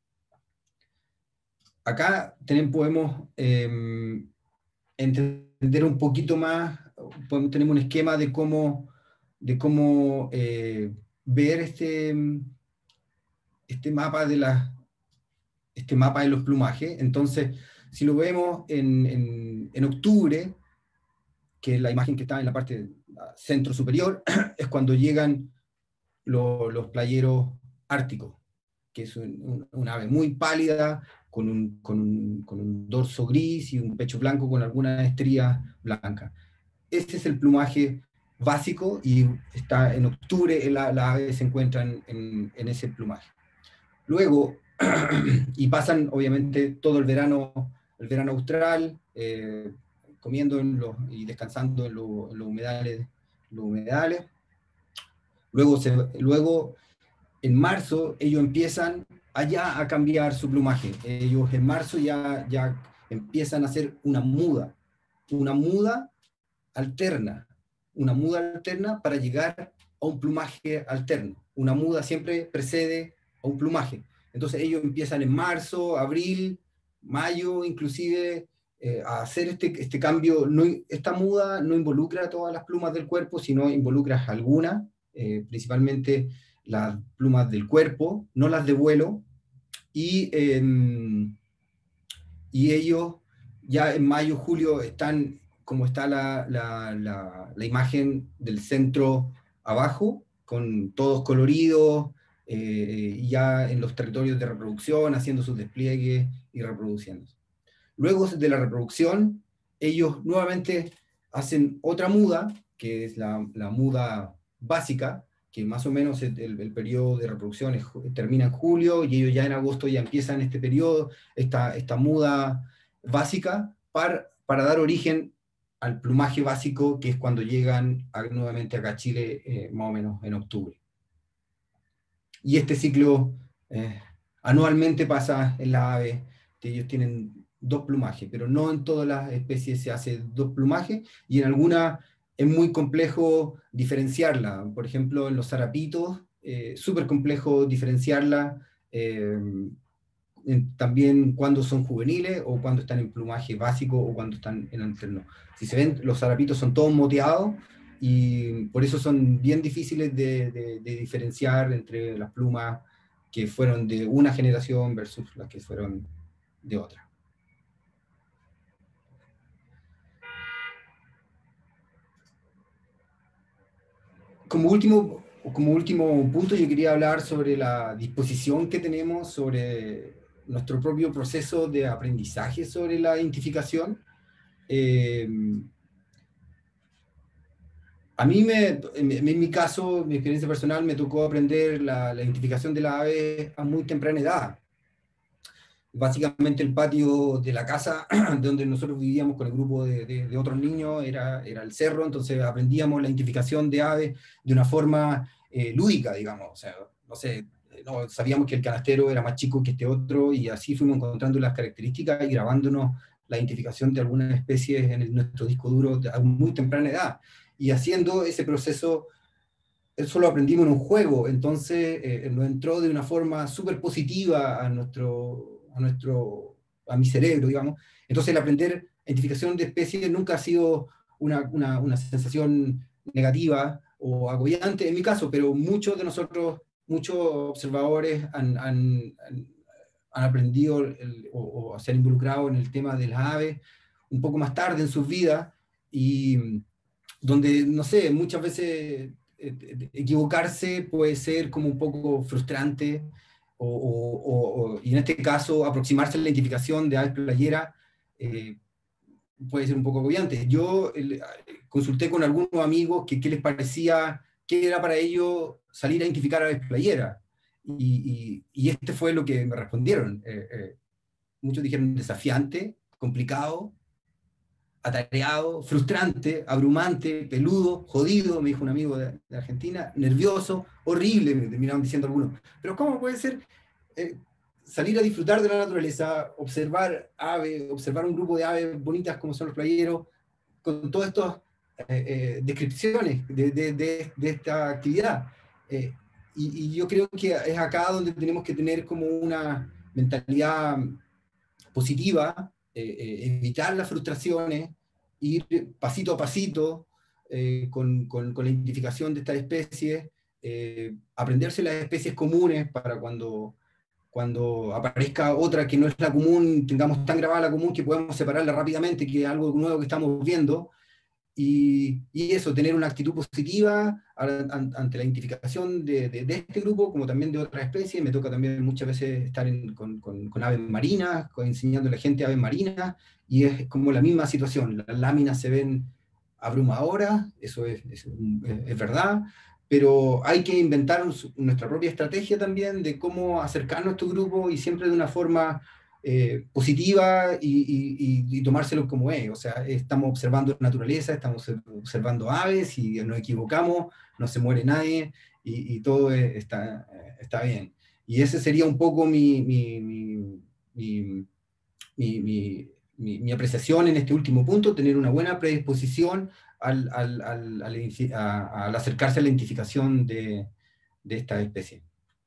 Acá tenemos, podemos eh, entender un poquito más, podemos tener un esquema de cómo, de cómo eh, ver este, este mapa de las este mapa de los plumajes. Entonces, si lo vemos en, en, en octubre, que es la imagen que está en la parte centro superior, es cuando llegan lo, los playeros árticos, que es un, un, una ave muy pálida, con un, con, un, con un dorso gris y un pecho blanco con algunas estrías blancas. Este es el plumaje básico y está en octubre, la, la ave se encuentra en, en, en ese plumaje. Luego, y pasan obviamente todo el verano, el verano austral, eh, comiendo en los, y descansando en, lo, en los, humedales, los humedales. Luego, se, luego, en marzo, ellos empiezan allá a cambiar su plumaje. Ellos en marzo ya, ya empiezan a hacer una muda, una muda alterna, una muda alterna para llegar a un plumaje alterno. Una muda siempre precede a un plumaje. Entonces ellos empiezan en marzo, abril, mayo, inclusive, eh, a hacer este, este cambio. No, esta muda no involucra todas las plumas del cuerpo, sino involucra algunas, eh, principalmente las plumas del cuerpo, no las de vuelo, y, eh, y ellos ya en mayo, julio están, como está la, la, la, la imagen del centro abajo, con todos coloridos, Eh, ya en los territorios de reproducción, haciendo sus despliegues y reproduciéndose. Luego de la reproducción, ellos nuevamente hacen otra muda, que es la, la muda básica, que más o menos el, el, el periodo de reproducción es, termina en julio, y ellos ya en agosto ya empiezan este periodo, esta, esta muda básica, para, para dar origen al plumaje básico, que es cuando llegan a, nuevamente acá a Chile, eh, más o menos en octubre. Y este ciclo eh, anualmente pasa en la ave, que ellos tienen dos plumajes, pero no en todas las especies se hace dos plumajes, y en algunas es muy complejo diferenciarla. Por ejemplo, en los zarapitos, eh, súper complejo diferenciarla, eh, en, también cuando son juveniles, o cuando están en plumaje básico, o cuando están en alterno. Si se ven, los zarapitos son todos moteados, y por eso son bien difíciles de, de, de diferenciar entre las plumas que fueron de una generación versus las que fueron de otra. Como último, como último punto, yo quería hablar sobre la disposición que tenemos sobre nuestro propio proceso de aprendizaje sobre la identificación. Eh, A mí, me, en, en mi caso, mi experiencia personal, me tocó aprender la, la identificación de la ave a muy temprana edad. Básicamente el patio de la casa donde nosotros vivíamos con el grupo de, de, de otros niños era, era el cerro, entonces aprendíamos la identificación de aves de una forma eh, lúdica, digamos. O sea, no sé, no, sabíamos que el canastero era más chico que este otro, y así fuimos encontrando las características y grabándonos la identificación de algunas especies en el, nuestro disco duro a muy temprana edad. Y haciendo ese proceso, eso lo aprendimos en un juego, entonces eh, nos entró de una forma súper positiva a nuestro, a nuestro, a mi cerebro, digamos. Entonces el aprender identificación de especies nunca ha sido una, una, una sensación negativa o agobiante en mi caso, pero muchos de nosotros, muchos observadores han, han, han aprendido el, o, o se han involucrado en el tema de las aves un poco más tarde en sus vidas, y donde, no sé, muchas veces eh, equivocarse puede ser como un poco frustrante, o, o, o, y en este caso aproximarse a la identificación de aves playera eh, puede ser un poco agobiante. Yo eh, consulté con algunos amigos que qué les parecía, qué era para ellos salir a identificar aves playera, y, y, y este fue lo que me respondieron. Eh, eh, muchos dijeron desafiante, complicado, atareado, frustrante, abrumante, peludo, jodido, me dijo un amigo de, de Argentina, nervioso, horrible, me terminaron diciendo algunos. Pero ¿cómo puede ser? Eh, salir a disfrutar de la naturaleza, observar aves, observar un grupo de aves bonitas como son los playeros, con todas estas eh, eh, descripciones de, de, de, de esta actividad. Eh, y, y yo creo que es acá donde tenemos que tener como una mentalidad positiva, eh, eh, evitar las frustraciones, ir pasito a pasito eh, con, con, con la identificación de estas especies, eh, aprenderse las especies comunes para cuando, cuando aparezca otra que no es la común, tengamos tan grabada la común que podemos separarla rápidamente, que es algo nuevo que estamos viendo. Y, y eso, tener una actitud positiva ante la identificación de, de, de este grupo, como también de otras especies. Me toca también muchas veces estar en, con, con, con aves marinas, con, enseñando a la gente aves marinas, y es como la misma situación. Las láminas se ven abrumadoras, eso es, es, es verdad, pero hay que inventar nuestra propia estrategia también de cómo acercarnos a estos grupos, y siempre de una forma Eh, positiva y, y, y tomárselo como es. O sea, estamos observando naturaleza, estamos observando aves y nos equivocamos, no se muere nadie y, y todo es, está, está bien. Y ese sería un poco mi, mi, mi, mi, mi, mi, mi apreciación en este último punto, tener una buena predisposición al, al, al, al, a, al acercarse a la identificación de, de esta especie.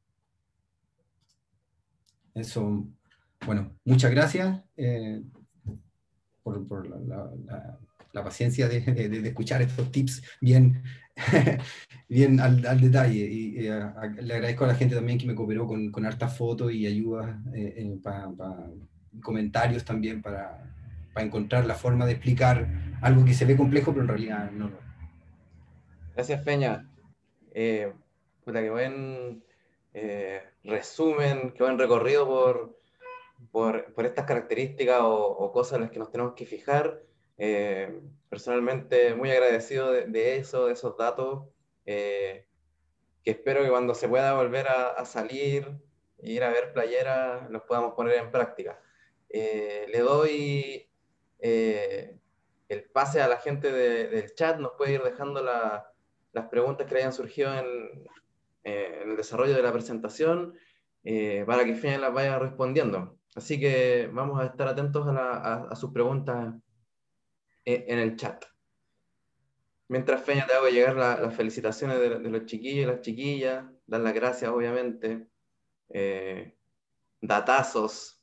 Eso. Bueno, muchas gracias eh, por, por la, la, la, la paciencia de, de, de, escuchar estos tips bien, bien al, al detalle. Y eh, a, le agradezco a la gente también que me cooperó con, con hartas fotos y ayudas, eh, eh, pa, pa, comentarios también para, para encontrar la forma de explicar algo que se ve complejo, pero en realidad no lo es. Gracias, Peña. Eh, puta, qué buen eh, resumen, qué buen recorrido por Por, por estas características o, o cosas en las que nos tenemos que fijar. Eh, personalmente muy agradecido de, de eso, de esos datos, eh, que espero que cuando se pueda volver a, a salir e ir a ver playeras los podamos poner en práctica. Eh, le doy eh, el pase a la gente de, del chat, nos puede ir dejando la, las preguntas que le hayan surgido en, eh, en el desarrollo de la presentación, eh, para que Feña las vaya respondiendo. Así que vamos a estar atentos a, la, a, a sus preguntas en, en el chat. Mientras, Feña, te hago llegar la, las felicitaciones de, de los chiquillos y las chiquillas, dar las gracias, obviamente, eh, datazos,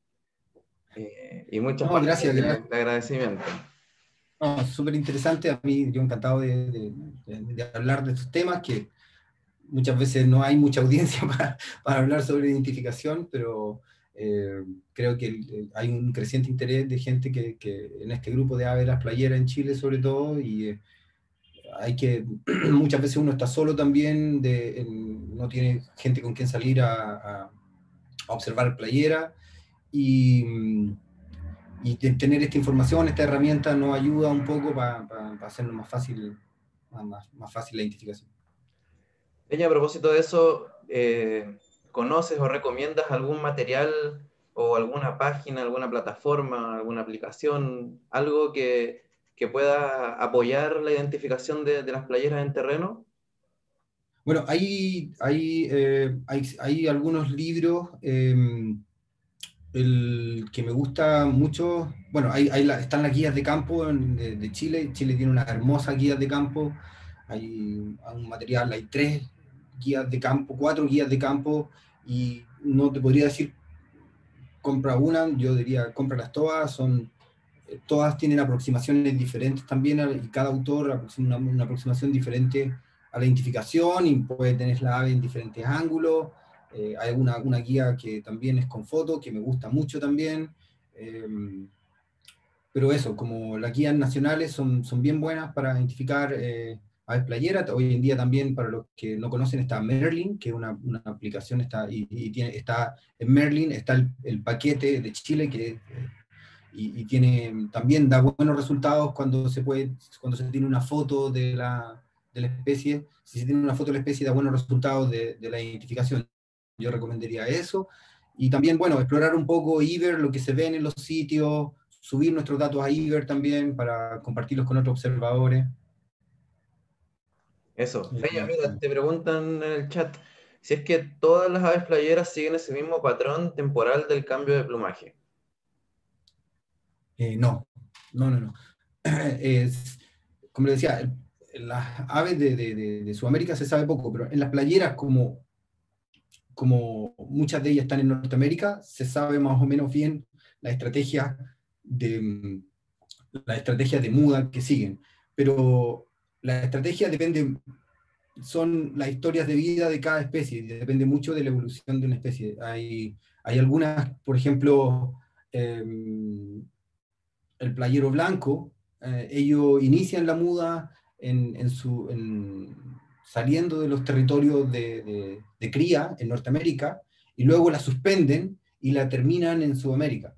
eh, y muchas No, palabras gracias, de, gracias. de agradecimiento. No, súper interesante. A mí, yo encantado de, de, de, de hablar de estos temas, que muchas veces no hay mucha audiencia para, para hablar sobre identificación, pero eh, creo que hay un creciente interés de gente que, que en este grupo de aves las playeras en Chile sobre todo, y eh, hay que, muchas veces uno está solo también, de, en, no tiene gente con quien salir a, a, a observar playera, y, y tener esta información, esta herramienta nos ayuda un poco para pa, pa hacernos más fácil, más, más fácil la identificación. Ella, a propósito de eso, eh, ¿conoces o recomiendas algún material o alguna página, alguna plataforma, alguna aplicación, algo que, que pueda apoyar la identificación de, de las playeras en terreno? Bueno, hay, hay, eh, hay, hay algunos libros, eh, el que me gusta mucho, bueno, hay, hay la, están las guías de campo de, de Chile. Chile tiene unas hermosas guías de campo, hay, hay un material, hay tres guías de campo, cuatro guías de campo, y no te podría decir compra una, yo diría cómpralas todas, son, todas tienen aproximaciones diferentes también, y cada autor una, una aproximación diferente a la identificación, y puede tener la ave en diferentes ángulos. Eh, hay una, una guía que también es con foto, que me gusta mucho también. Eh, pero eso, como las guías nacionales son, son bien buenas para identificar eh, aves playeras. Hoy en día también, para los que no conocen, está Merlin, que es una, una aplicación, está, y, y tiene, está en Merlin, está el, el paquete de Chile, que eh, y, y tiene, también da buenos resultados cuando se puede, cuando se tiene una foto de la, de la especie. Si se tiene una foto de la especie, da buenos resultados de, de la identificación. Yo recomendaría eso. Y también, bueno, explorar un poco I V E R, lo que se ven en los sitios, subir nuestros datos a I V E R también para compartirlos con otros observadores. Eso. Feña, mira, te preguntan en el chat, si es que todas las aves playeras siguen ese mismo patrón temporal del cambio de plumaje. Eh, no, no, no, no. Es, como le decía, el- las aves de, de- de- de Sudamérica se sabe poco, pero en las playeras, como, como muchas de ellas están en Norteamérica, se sabe más o menos bien la estrategia de, mm, la estrategia de muda que siguen. Pero la estrategia depende, son las historias de vida de cada especie, y depende mucho de la evolución de una especie. Hay, hay algunas, por ejemplo, em, el playero blanco, eh, ellos inician la muda en, en su, en, saliendo de los territorios de, de, de cría en Norteamérica, y luego la suspenden y la terminan en Sudamérica.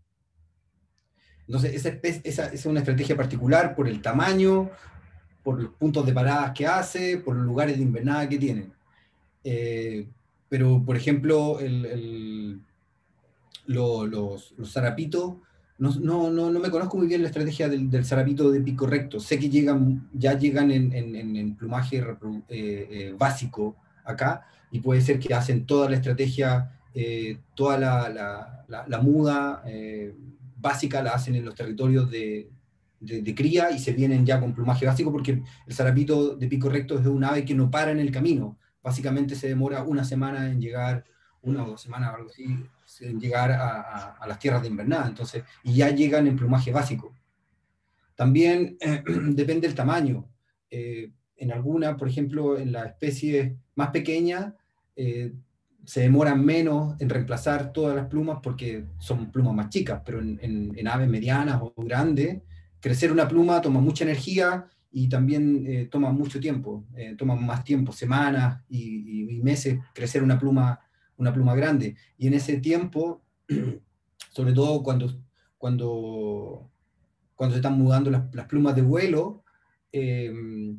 Entonces, esa, especie, esa, esa es una estrategia particular por el tamaño, por los puntos de paradas que hace, por los lugares de invernada que tienen. Eh, pero, por ejemplo, el, el, lo, los, los zarapitos, no, no, no, no me conozco muy bien la estrategia del, del zarapito de pico recto. Sé que llegan, ya llegan en, en, en plumaje eh, eh, básico acá, y puede ser que hacen toda la estrategia, eh, toda la, la, la, la muda eh, básica la hacen en los territorios de, de, de, cría, y se vienen ya con plumaje básico, porque el zarapito de pico recto es un ave que no para en el camino. Básicamente se demora una semana en llegar, una o dos semanas o algo así, en llegar a, a, a, las tierras de invernada, entonces, y ya llegan en plumaje básico. También eh, depende del tamaño. Eh, en alguna, por ejemplo, en las especies más pequeñas, eh, se demoran menos en reemplazar todas las plumas porque son plumas más chicas, pero en, en, en aves medianas o grandes, crecer una pluma toma mucha energía y también eh, toma mucho tiempo, eh, toma más tiempo, semanas y, y, y meses crecer una pluma, una pluma grande. Y en ese tiempo, sobre todo cuando, cuando, cuando se están mudando las, las plumas de vuelo, eh,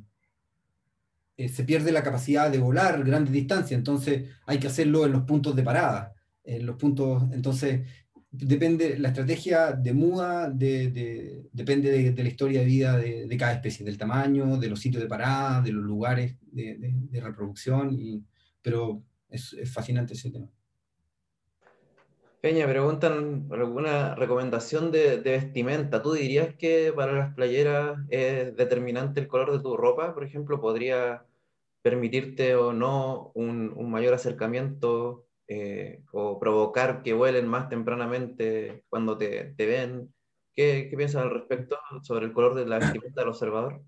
eh, se pierde la capacidad de volar grandes distancias, entonces hay que hacerlo en los puntos de parada, en los puntos, entonces depende, la estrategia de muda de, de, depende de, de la historia de vida de, de cada especie, del tamaño, de los sitios de parada, de los lugares de, de, de reproducción, y, pero es, es fascinante ese tema. Peña, preguntan alguna recomendación de, de vestimenta. ¿Tú dirías que para las playeras es determinante el color de tu ropa? Por ejemplo, ¿podría permitirte o no un, un mayor acercamiento eh, o provocar que vuelen más tempranamente cuando te, te ven? ¿Qué, qué piensas al respecto sobre el color de la vestimenta del observador?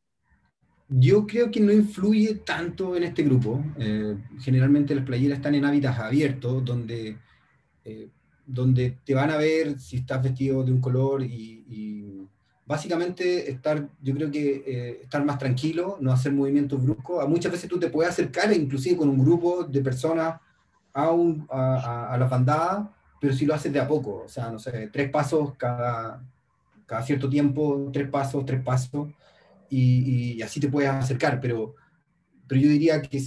Yo creo que no influye tanto en este grupo. Eh, generalmente las playeras están en hábitats abiertos, donde Eh, donde te van a ver si estás vestido de un color, y, y básicamente estar, yo creo que eh, estar más tranquilo, no hacer movimientos bruscos. A muchas veces tú te puedes acercar, inclusive con un grupo de personas, a, un, a, a, a la bandada, pero si lo haces de a poco, o sea, no sé, tres pasos cada, cada cierto tiempo, tres pasos, tres pasos, y, y así te puedes acercar, pero, pero yo diría que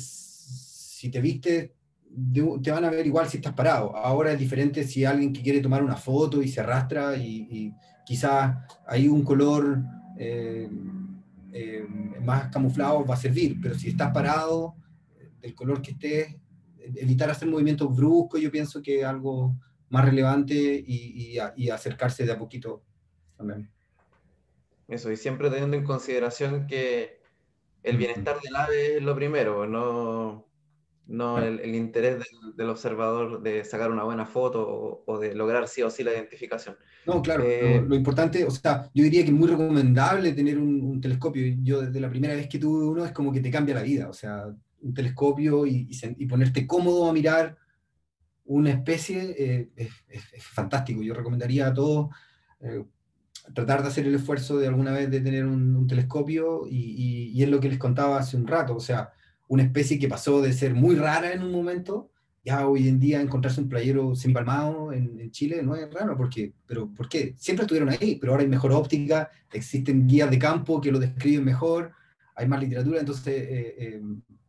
si te vistes, te van a ver igual si estás parado. Ahora es diferente si alguien que quiere tomar una foto y se arrastra, y, y quizás hay un color eh, eh, más camuflado va a servir, pero si estás parado, del color que estés, evitar hacer movimientos bruscos, yo pienso que es algo más relevante, y, y, y acercarse de a poquito también. Eso, y siempre teniendo en consideración que el bienestar del ave es lo primero, no, no el, el interés del, del observador de sacar una buena foto o, o de lograr sí o sí la identificación. No, claro, lo, Eh, lo importante, o sea, yo diría que es muy recomendable tener un, un telescopio. Yo desde la primera vez que tuve uno es como que te cambia la vida, o sea, un telescopio y, y, y ponerte cómodo a mirar una especie eh, es, es, es, fantástico. Yo recomendaría a todos eh, tratar de hacer el esfuerzo de alguna vez de tener un, un telescopio, y, y, y es lo que les contaba hace un rato, o sea, una especie que pasó de ser muy rara en un momento, ya hoy en día encontrarse un playero semipalmado en, en Chile no es raro, porque, pero ¿por qué? Siempre estuvieron ahí, pero ahora hay mejor óptica, existen guías de campo que lo describen mejor, hay más literatura, entonces eh, eh,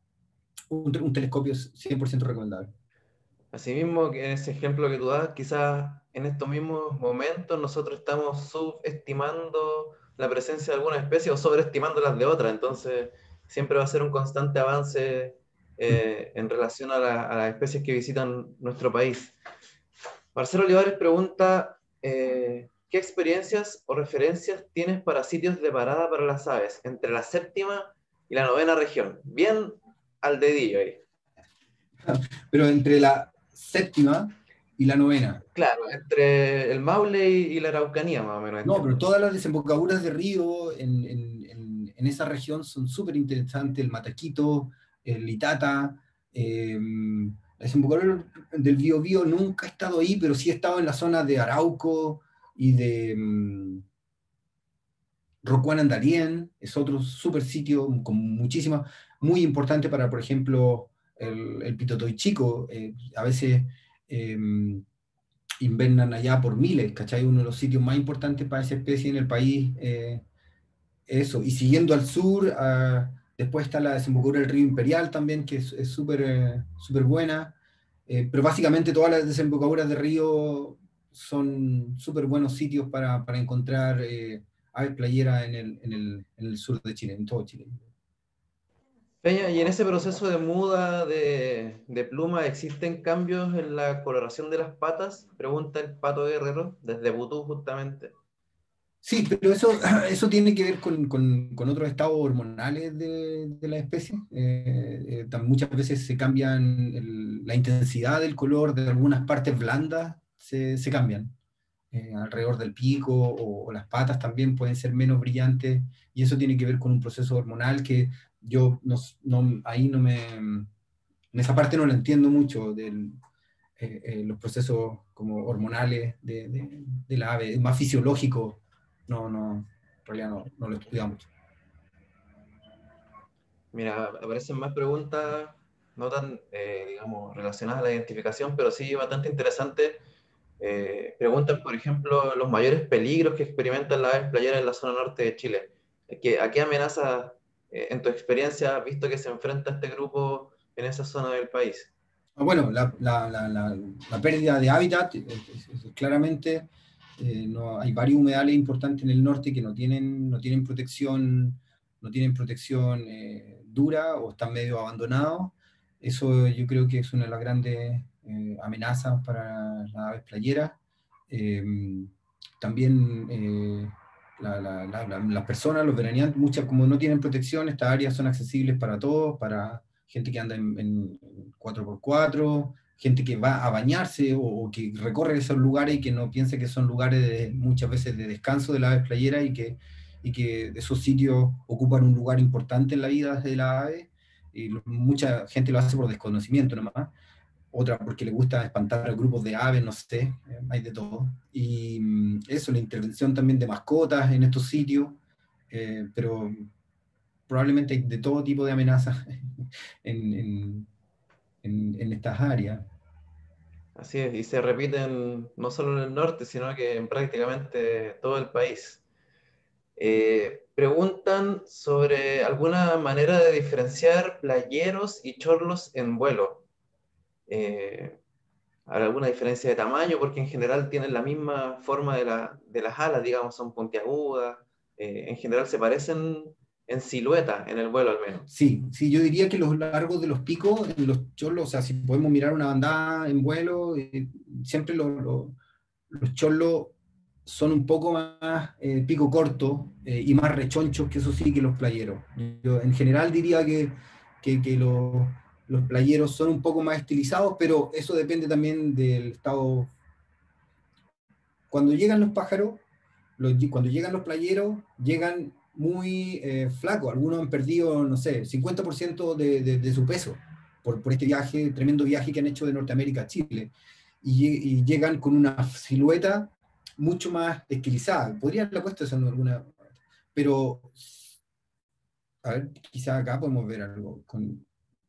un, un telescopio es cien por ciento recomendable. Asimismo, que en ese ejemplo que tú das, quizás en estos mismos momentos nosotros estamos subestimando la presencia de alguna especie o sobreestimando las de otras, entonces siempre va a ser un constante avance eh, en relación a, la, a las especies que visitan nuestro país. Marcelo Olivares pregunta, eh, ¿qué experiencias o referencias tienes para sitios de parada para las aves entre la séptima y la novena región? Bien al dedillo ahí. Pero entre la séptima y la novena. Claro, entre el Maule y, y la Araucanía, más o menos. No, entiendo. pero todas las desembocaduras de río en, en, en, en esa región son súper interesantes. El Mataquito, el Itata, eh, la desembocadura del Biobío nunca he estado ahí, pero sí he estado en la zona de Arauco y de um, Rocuán Andalién, es otro súper sitio con muchísima, muy importante para, por ejemplo, el, el Pitotoy chico. Eh, a veces... Eh, invernan allá por miles, ¿cachai? Uno de los sitios más importantes para esa especie en el país, eh, eso. Y siguiendo al sur, uh, después está la desembocadura del río Imperial también, que es súper eh, súper buena, eh, pero básicamente todas las desembocaduras de río son súper buenos sitios para, para encontrar eh, aves playeras en el, en, el, en el sur de Chile, en todo Chile. Peña, y en ese proceso de muda de, de pluma, ¿existen cambios en la coloración de las patas? Pregunta el Pato Guerrero, desde Butú justamente. Sí, pero eso, eso tiene que ver con, con, con otros estados hormonales de, de la especie. Eh, eh, muchas veces se cambian el, la intensidad del color de algunas partes blandas, se, se cambian. Eh, alrededor del pico o, o las patas también pueden ser menos brillantes, y eso tiene que ver con un proceso hormonal que yo no, no, ahí no me... En esa parte no lo entiendo mucho, del, eh, eh, los procesos como hormonales de, de, de la ave, más fisiológico. No, no, en realidad no, no lo he estudiado mucho. Mira, aparecen más preguntas, no tan, eh, digamos, relacionadas a la identificación, pero sí bastante interesantes. Eh, preguntan, por ejemplo, los mayores peligros que experimentan las aves playeras en la zona norte de Chile. ¿Qué, ¿A qué amenazas, eh, en tu experiencia, has visto que se enfrenta este grupo en esa zona del país? Bueno, la, la, la, la, la pérdida de hábitat, es, es, es claramente, eh, no, hay varios humedales importantes en el norte que no tienen, no tienen protección, no tienen protección eh, dura o están medio abandonados. Eso yo creo que es una de las grandes eh, amenazas para las aves playeras. Eh, también eh, la, la, la, las personas, los veraneantes, muchas como no tienen protección, estas áreas son accesibles para todos, para gente que anda en, en cuatro por cuatro, gente que va a bañarse o, o que recorre esos lugares y que no piensa que son lugares de, muchas veces de descanso de la ave playera, y que, y que esos sitios ocupan un lugar importante en la vida de la ave, y mucha gente lo hace por desconocimiento nomás, otra porque le gusta espantar grupos de aves, no sé, hay de todo. Y eso, la intervención también de mascotas en estos sitios, eh, pero probablemente hay de todo tipo de amenazas en, en, en, en estas áreas. Así es, y se repiten no solo en el norte, sino que en prácticamente todo el país. Eh, preguntan sobre alguna manera de diferenciar playeros y chorlos en vuelo. Eh, ¿Habrá alguna diferencia de tamaño? Porque en general tienen la misma forma de, la, de las alas, digamos, son puntiagudas. Eh, en general se parecen en silueta, en el vuelo al menos. Sí, sí, yo diría que los largos de los picos, en los chorlos, o sea, si podemos mirar una bandada en vuelo, eh, siempre los, los, los chorlos son un poco más eh, pico corto eh, y más rechonchos, que eso sí, que los playeros. Yo en general diría que, que, que los, los playeros son un poco más estilizados, pero eso depende también del estado. Cuando llegan los pájaros, los, cuando llegan los playeros, llegan muy eh, flacos. Algunos han perdido, no sé, cincuenta por ciento de, de, de su peso por, por este viaje, tremendo viaje que han hecho de Norteamérica a Chile. Y, y llegan con una silueta mucho más estilizada. Podría haberle puesto eso en alguna, pero a ver, quizá acá podemos ver algo. Con,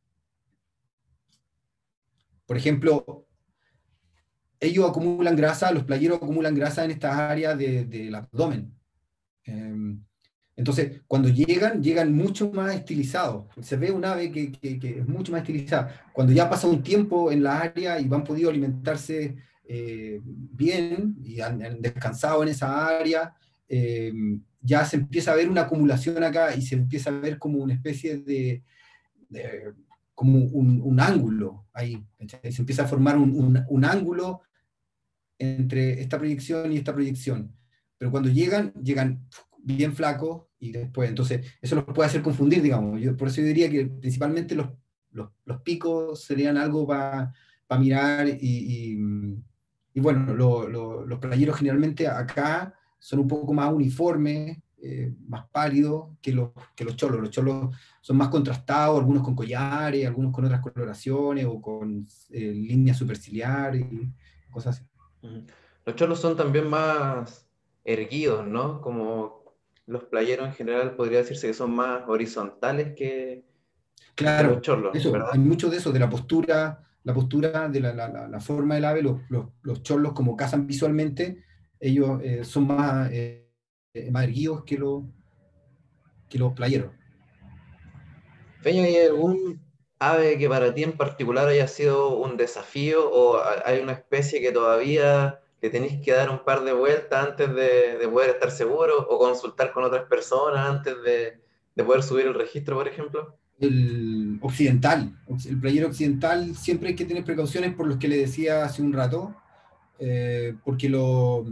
por ejemplo, ellos acumulan grasa, los playeros acumulan grasa en estas áreas de, del abdomen. Eh, entonces, cuando llegan, llegan mucho más estilizados. Se ve un ave que, que, que es mucho más estilizada. Cuando ya pasa un tiempo en la área y han podido alimentarse eh, bien y han, han descansado en esa área, eh, ya se empieza a ver una acumulación acá y se empieza a ver como una especie de, de como un, un ángulo ahí, ¿cachai? Se empieza a formar un, un, un ángulo entre esta proyección y esta proyección. Pero cuando llegan, llegan bien flacos y después, entonces, eso los puede hacer confundir, digamos. Yo, por eso yo diría que principalmente los, los, los picos serían algo para pa mirar y, y, y bueno, lo, lo, los playeros generalmente acá son un poco más uniformes, eh, más pálidos que los, que los cholos. Los cholos son más contrastados, algunos con collares, algunos con otras coloraciones o con eh, líneas superciliares y cosas así. Los cholos son también más erguidos, ¿no? Como los playeros en general podría decirse que son más horizontales que, que los Claro, cholos, eso, ¿verdad? hay mucho de eso, de la postura, la postura, de la, la, la, la forma del ave, los, los, los chorlos como cazan visualmente, ellos eh, son más, eh, más erguidos que, los que los playeros. Feña, ¿hay algún ave que para ti en particular haya sido un desafío o a- hay una especie que todavía le tenéis que dar un par de vueltas antes de, de poder estar seguro o consultar con otras personas antes de, de poder subir el registro, por ejemplo? El occidental, el playero occidental, siempre hay que tener precauciones por los que le decía hace un rato, eh, porque lo,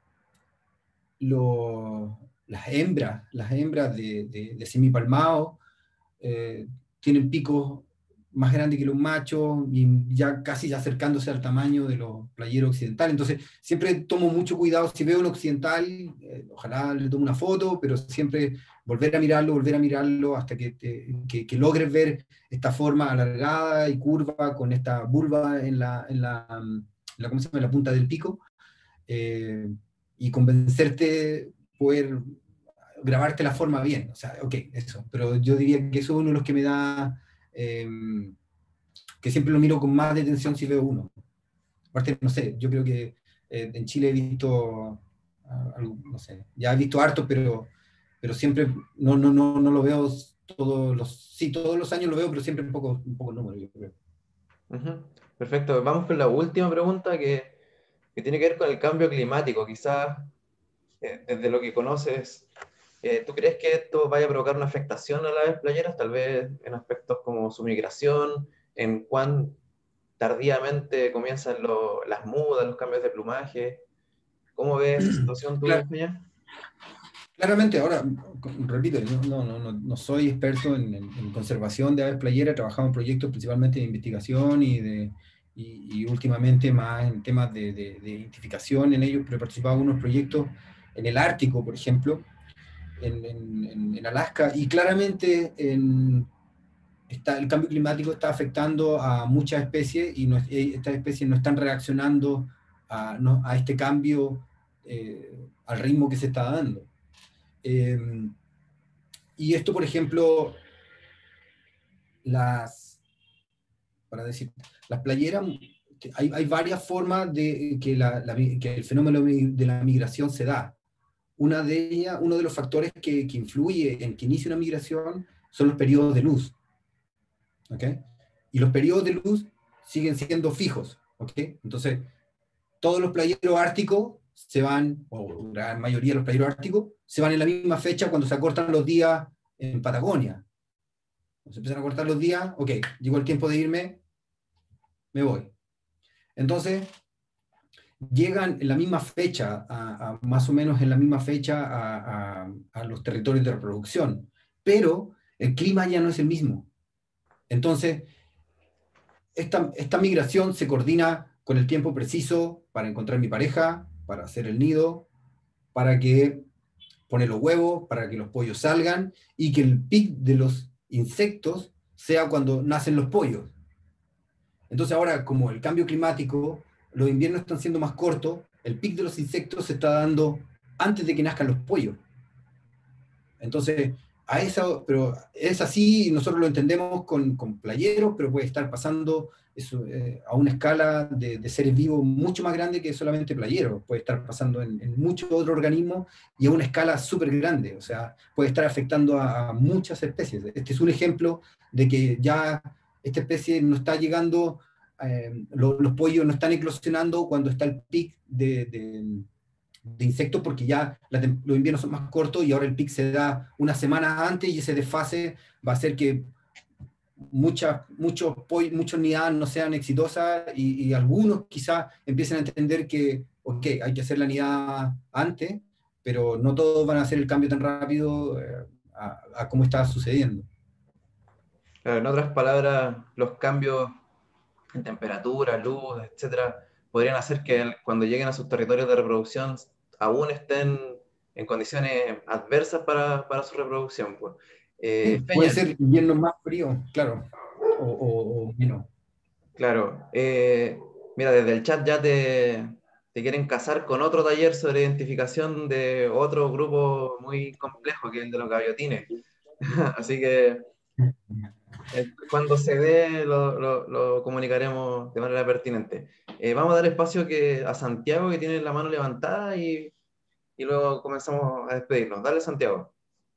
lo, las hembras, las hembras de, de, de semipalmado, eh, tienen picos más grandes que los machos y ya casi ya acercándose al tamaño de los playeros occidentales. Entonces, siempre tomo mucho cuidado. Si veo un occidental, eh, ojalá le tome una foto, pero siempre volver a mirarlo, volver a mirarlo hasta que, te, que, que logres ver esta forma alargada y curva con esta vulva en la, en la, en la, ¿cómo se llama? En la punta del pico. Eh, y convencerte, poder grabarte la forma bien, o sea, ok, eso, pero yo diría que eso es uno de los que me da, eh, que siempre lo miro con más detención si veo uno. Aparte, no sé, yo creo que eh, en Chile he visto, uh, algo, no sé, ya he visto harto, pero, pero siempre no, no, no, no lo veo todos los, sí, todos los años lo veo, pero siempre un poco, un poco número, yo creo. Ujú. Perfecto, vamos con la última pregunta que, que tiene que ver con el cambio climático. Quizás eh, desde lo que conoces, eh, ¿tú crees que esto vaya a provocar una afectación a las aves playeras? Tal vez en aspectos como su migración, en cuán tardíamente comienzan lo- las mudas, los cambios de plumaje. ¿Cómo ves esa situación tú, Claro, Peña? claramente, ahora, repito, yo no, no, no, no soy experto en, en, en conservación de aves playeras, he trabajado en proyectos principalmente de investigación y, de, y, y últimamente más en temas de, de, de identificación en ellos, pero he participado en unos proyectos en el Ártico, por ejemplo, en, en, en Alaska, y claramente en, está, el cambio climático está afectando a muchas especies y no, estas especies no están reaccionando a, no, a este cambio eh, al ritmo que se está dando. Eh, y esto, por ejemplo, las, para decir, las playeras, hay, hay varias formas de que, la, la, que el fenómeno de la migración se da. Una de ellas, uno de los factores que, que influye en que inicie una migración son los periodos de luz. ¿Okay? Y los periodos de luz siguen siendo fijos. ¿Okay? Entonces, todos los playeros árticos se van, o la mayoría de los playeros árticos, se van en la misma fecha cuando se acortan los días en Patagonia. Se empiezan a cortar los días, ok, llegó el tiempo de irme, me voy. Entonces, llegan en la misma fecha, a, a, más o menos en la misma fecha a, a, a los territorios de reproducción, pero el clima ya no es el mismo. Entonces, esta, esta migración se coordina con el tiempo preciso para encontrar mi pareja, para hacer el nido, para que poner los huevos, para que los pollos salgan y que el pic de los insectos sea cuando nacen los pollos. Entonces ahora, como el cambio climático, los inviernos están siendo más cortos, el pic de los insectos se está dando antes de que nazcan los pollos. Entonces, a esa, pero es así, nosotros lo entendemos con, con playeros, pero puede estar pasando eso, eh, a una escala de, de seres vivos mucho más grande que solamente playeros, puede estar pasando en, en muchos otros organismos y a una escala súper grande, o sea, puede estar afectando a, a muchas especies. Este es un ejemplo de que ya esta especie no está llegando, eh, lo, los pollos no están eclosionando cuando está el pic de, de de insectos porque ya la, los inviernos son más cortos y ahora el pic se da unas semanas antes y ese desfase va a hacer que muchas, muchos, poi- muchas nidadas no sean exitosas y, y algunos quizás empiecen a entender que, ok, hay que hacer la nidada antes, pero no todos van a hacer el cambio tan rápido eh, a, a como está sucediendo. Claro, en otras palabras, los cambios en temperatura, luz, etcétera, podrían hacer que el- cuando lleguen a sus territorios de reproducción aún estén en condiciones adversas para, para su reproducción, pues. Eh, Sí, puede Feña, ser inviernos más fríos, claro, o, o- o menos. claro. Eh, mira, desde el chat ya te, te quieren casar con otro taller sobre identificación de otro grupo muy complejo, que es el de los gaviotines. Así que eh, cuando se dé lo, lo- lo comunicaremos de manera pertinente. Eh, vamos a dar espacio que, a Santiago, que tiene la mano levantada, y, y luego comenzamos a despedirnos. Dale, Santiago.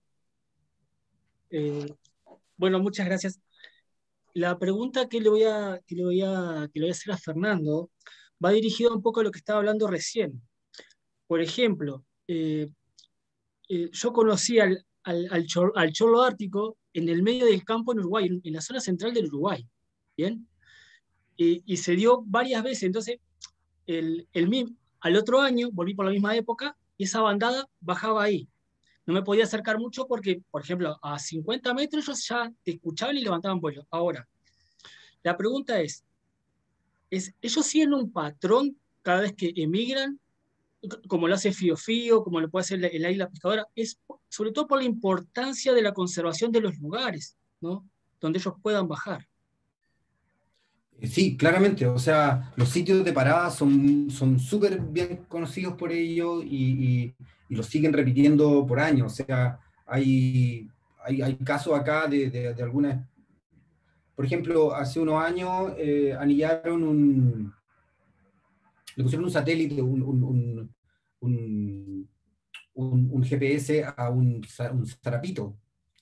Eh, bueno, muchas gracias. La pregunta que le voy a, que le voy a, que le voy a hacer a Fernando va dirigida un poco a lo que estaba hablando recién. Por ejemplo, eh, eh, yo conocí al, al, al, chor, al chorlo ártico en el medio del campo en Uruguay, en, en la zona central del Uruguay. ¿Bien? Y, y se dio varias veces. Entonces, el, el, al otro año, volví por la misma época, y esa bandada bajaba ahí. No me podía acercar mucho porque, por ejemplo, a cincuenta metros ellos ya te escuchaban y levantaban vuelo. Ahora, la pregunta es, es, ¿ellos siguen un patrón cada vez que emigran, como lo hace Fío Fío, como lo puede hacer el águila pescadora? Es sobre todo por la importancia de la conservación de los lugares, ¿no?, donde ellos puedan bajar. Sí, claramente, o sea, los sitios de parada son son súper bien conocidos por ellos y, y, y los siguen repitiendo por años, o sea, hay, hay, hay casos acá de, de, de algunas, por ejemplo, hace unos años eh, anillaron un, le pusieron un satélite, un, un, un, un, un, un G P S a un, un zarapito,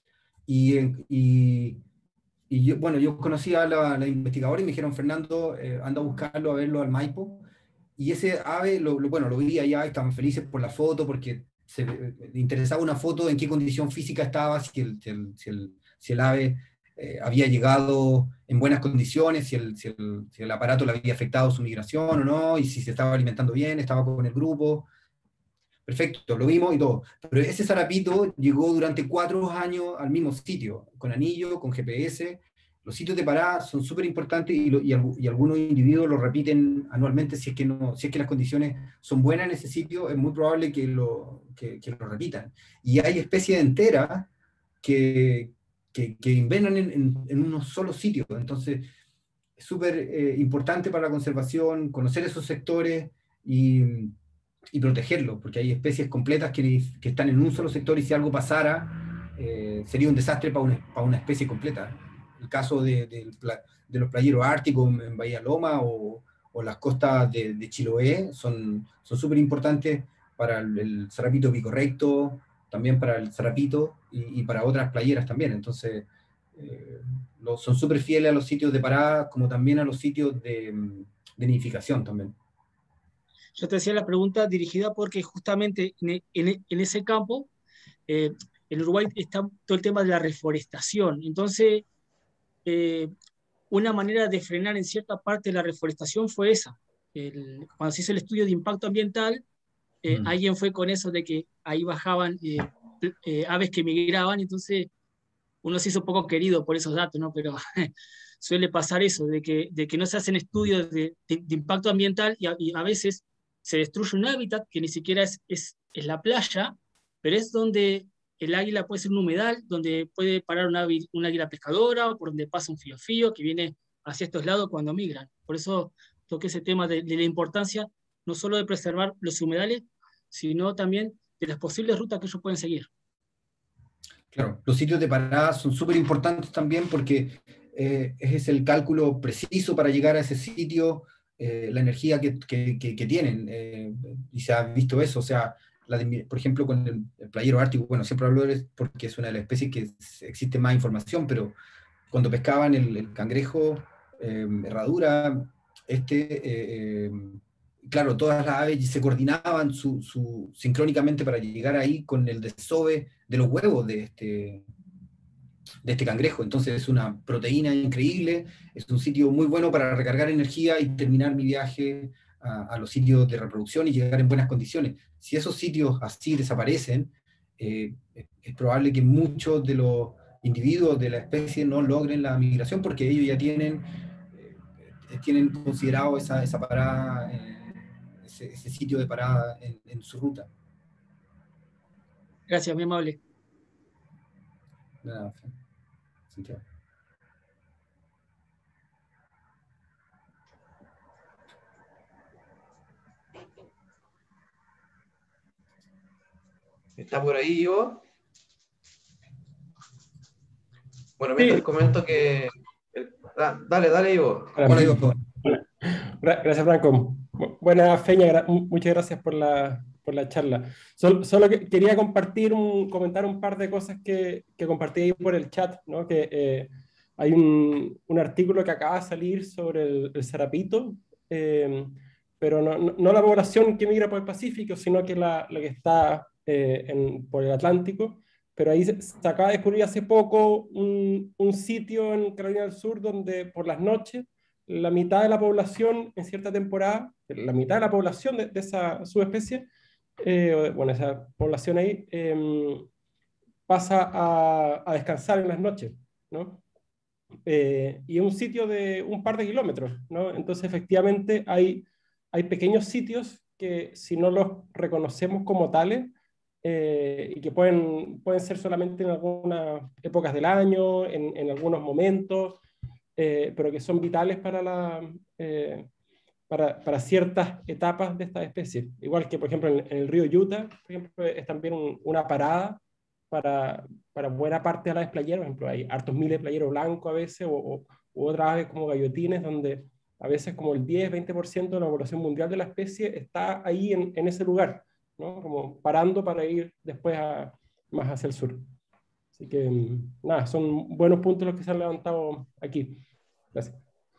y, y Y yo, bueno, yo conocí a la, la investigadora y me dijeron, Fernando, eh, anda a buscarlo, a verlo al Maipo. Y ese ave, lo, lo- bueno, lo vi allá, estaban felices por la foto, porque se, le interesaba una foto en qué condición física estaba, si el, si el, si el, si el ave eh, había llegado en buenas condiciones, si el, si, el, si el aparato le había afectado su migración o no, y si se estaba alimentando bien, estaba con el grupo. Perfecto, lo vimos y todo. Pero ese zarapito llegó durante cuatro años al mismo sitio, con anillo, con G P S. Los sitios de parada son súper importantes y, lo, y, y, algunos individuos lo repiten anualmente si es, que no, si es que las condiciones son buenas en ese sitio, es muy probable que lo, que, que lo repitan. Y hay especies enteras que, que, que invernan en, en, en unos solos sitios. Entonces, es súper eh, importante para la conservación conocer esos sectores y y protegerlo, porque hay especies completas que, que están en un solo sector y si algo pasara, eh, sería un desastre para una, para una especie completa. El caso de, de, de los playeros árticos en, en Bahía Loma o, o las costas de, de Chiloé son súper importantes para el, el zarapito pico recto, también para el zarapito y, y para otras playeras también. Entonces, eh, lo, son súper fieles a los sitios de parada como también a los sitios de, de nidificación también. Yo te hacía la pregunta dirigida porque justamente en, en, en ese campo, eh, en Uruguay está todo el tema de la reforestación. Entonces, eh, una manera de frenar en cierta parte la reforestación fue esa. El, cuando se hizo el estudio de impacto ambiental, eh, mm. alguien fue con eso de que ahí bajaban eh, eh, aves que migraban, entonces uno se hizo poco querido por esos datos, ¿no? Pero suele pasar eso, de que, de que no se hacen estudios de, de, de impacto ambiental y a, y a veces se destruye un hábitat que ni siquiera es, es, es la playa, pero es donde el águila puede ser un humedal, donde puede parar una, una águila pescadora, o por donde pasa un fío fío que viene hacia estos lados cuando migran. Por eso toqué ese tema de, de la importancia no solo de preservar los humedales, sino también de las posibles rutas que ellos pueden seguir. Claro, los sitios de parada son súper importantes también porque eh, es el cálculo preciso para llegar a ese sitio, eh, la energía que, que, que, que tienen, eh, y se ha visto eso, o sea, la de, por ejemplo, con el, el playero ártico, bueno, siempre hablo de él porque es una de las especies que existe más información, pero cuando pescaban el, el cangrejo, eh, herradura, este... Eh, eh, claro, todas las aves se coordinaban su, su, sincrónicamente para llegar ahí con el desove de los huevos de este, de este cangrejo. Entonces es una proteína increíble, es un sitio muy bueno para recargar energía y terminar mi viaje a, a los sitios de reproducción y llegar en buenas condiciones. Si esos sitios así desaparecen, eh, es probable que muchos de los individuos de la especie no logren la migración porque ellos ya tienen, eh, tienen considerado esa, esa parada, eh, ese, ese sitio de parada en, en su ruta. Gracias, muy amable. Nada, Santiago. ¿Está por ahí, Ivo? Bueno, mientras sí. comento que... El... Ah, dale, dale, Ivo. Hola, Ivo. Gracias, Franco. Buena, Feña, muchas gracias por la, por la charla. Solo, solo que quería compartir un, comentar un par de cosas que, que compartí ahí por el chat, ¿no? Que eh, hay un, un artículo que acaba de salir sobre el, el zarapito, eh, pero no, no, no la población que migra por el Pacífico, sino que la, la que está eh, en, por el Atlántico. Pero ahí se, se acaba de descubrir hace poco un, un sitio en Carolina del Sur donde por las noches la mitad de la población en cierta temporada, la mitad de la población de, de esa subespecie, eh, bueno, esa población ahí, eh, pasa a, a descansar en las noches, ¿no? Eh, y es un sitio de un par de kilómetros, ¿no? Entonces, efectivamente, hay, hay pequeños sitios que si no los reconocemos como tales, eh, y que pueden, pueden ser solamente en algunas épocas del año, en, en algunos momentos, Eh, pero que son vitales para, la, eh, para, para ciertas etapas de esta especie. Igual que, por ejemplo, en, en el río Utah, por ejemplo, es también un, una parada para, para buena parte de las aves playeras. Por ejemplo, hay hartos miles de playero blanco a veces, o, o u otras aves como gallotines, donde a veces como el diez, veinte por ciento de la población mundial de la especie está ahí en, en ese lugar, ¿no? Como parando para ir después a, más hacia el sur. Así que, nada, son buenos puntos los que se han levantado aquí. Gracias.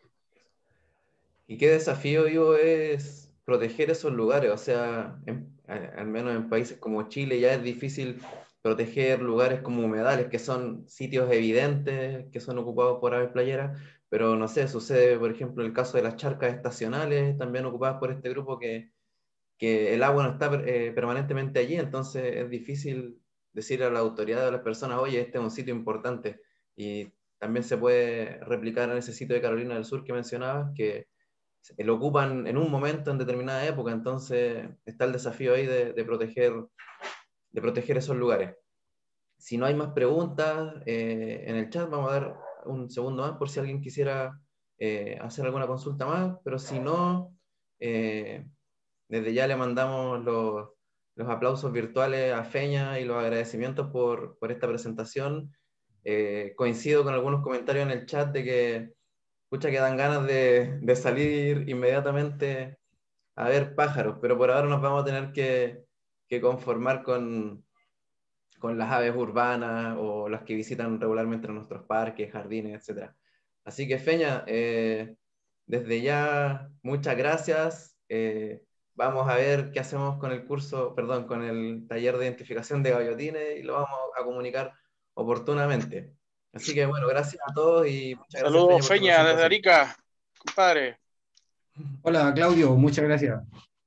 ¿Y qué desafío, Ivo, es proteger esos lugares? O sea, en, al menos en países como Chile ya es difícil proteger lugares como humedales, que son sitios evidentes, que son ocupados por aves playeras, pero no sé, sucede, por ejemplo, el caso de las charcas estacionales, también ocupadas por este grupo, que, que el agua no está eh, permanentemente allí, entonces es difícil decirle a la autoridad, a las personas, oye, este es un sitio importante. Y también se puede replicar en ese sitio de Carolina del Sur que mencionabas, que lo ocupan en un momento, en determinada época, entonces está el desafío ahí de, de, proteger, de proteger esos lugares. Si no hay más preguntas eh, en el chat, vamos a dar un segundo más por si alguien quisiera eh, hacer alguna consulta más, pero si no, eh, desde ya le mandamos los, los aplausos virtuales a Feña y los agradecimientos por, por esta presentación. Eh, coincido con algunos comentarios en el chat de que, escucha, que dan ganas de, de salir inmediatamente a ver pájaros, pero por ahora nos vamos a tener que, que conformar con, con las aves urbanas o las que visitan regularmente nuestros parques, jardines, etcétera. Así que, Feña, eh, desde ya, muchas gracias. Eh, vamos a ver qué hacemos con el curso, perdón, con el taller de identificación de gavotines y lo vamos a comunicar oportunamente. Así que, bueno, gracias a todos y muchas gracias. Saludos, Feña, Feña desde Arica, compadre. Hola, Claudio, muchas gracias.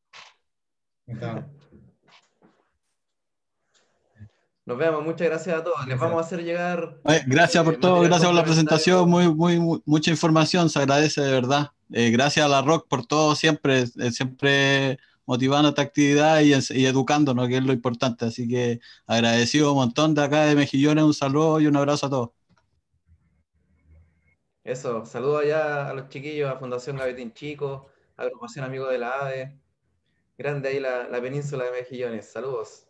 Nos vemos, muchas gracias a todos. Les Gracias. vamos a hacer llegar... Oye, gracias por eh, todo, gracias por la presentación, complementario. muy, muy, muy, mucha información, se agradece de verdad. Eh, gracias a la R O C por todo, siempre, eh, siempre motivando esta actividad y, y educándonos, que es lo importante. Así que agradecido un montón de acá de Mejillones, un saludo y un abrazo a todos. Eso, saludos allá a los chiquillos, a Fundación Gavetín Chico, a Agrupación Amigos de la Ave. Grande ahí la, la península de Mejillones. Saludos.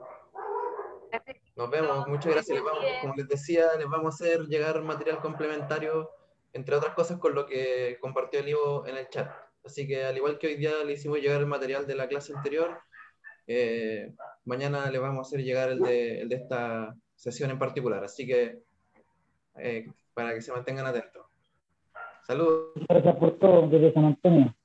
Nos vemos, muchas gracias. Les vamos, como les decía, les vamos a hacer llegar material complementario, entre otras cosas, con lo que compartió el Ivo en el chat. Así que, al igual que hoy día le hicimos llegar el material de la clase anterior, eh, mañana les vamos a hacer llegar el de, el de esta sesión en particular. Así que, eh, para que se mantengan atentos. Saludos. Gracias por todo desde San Antonio.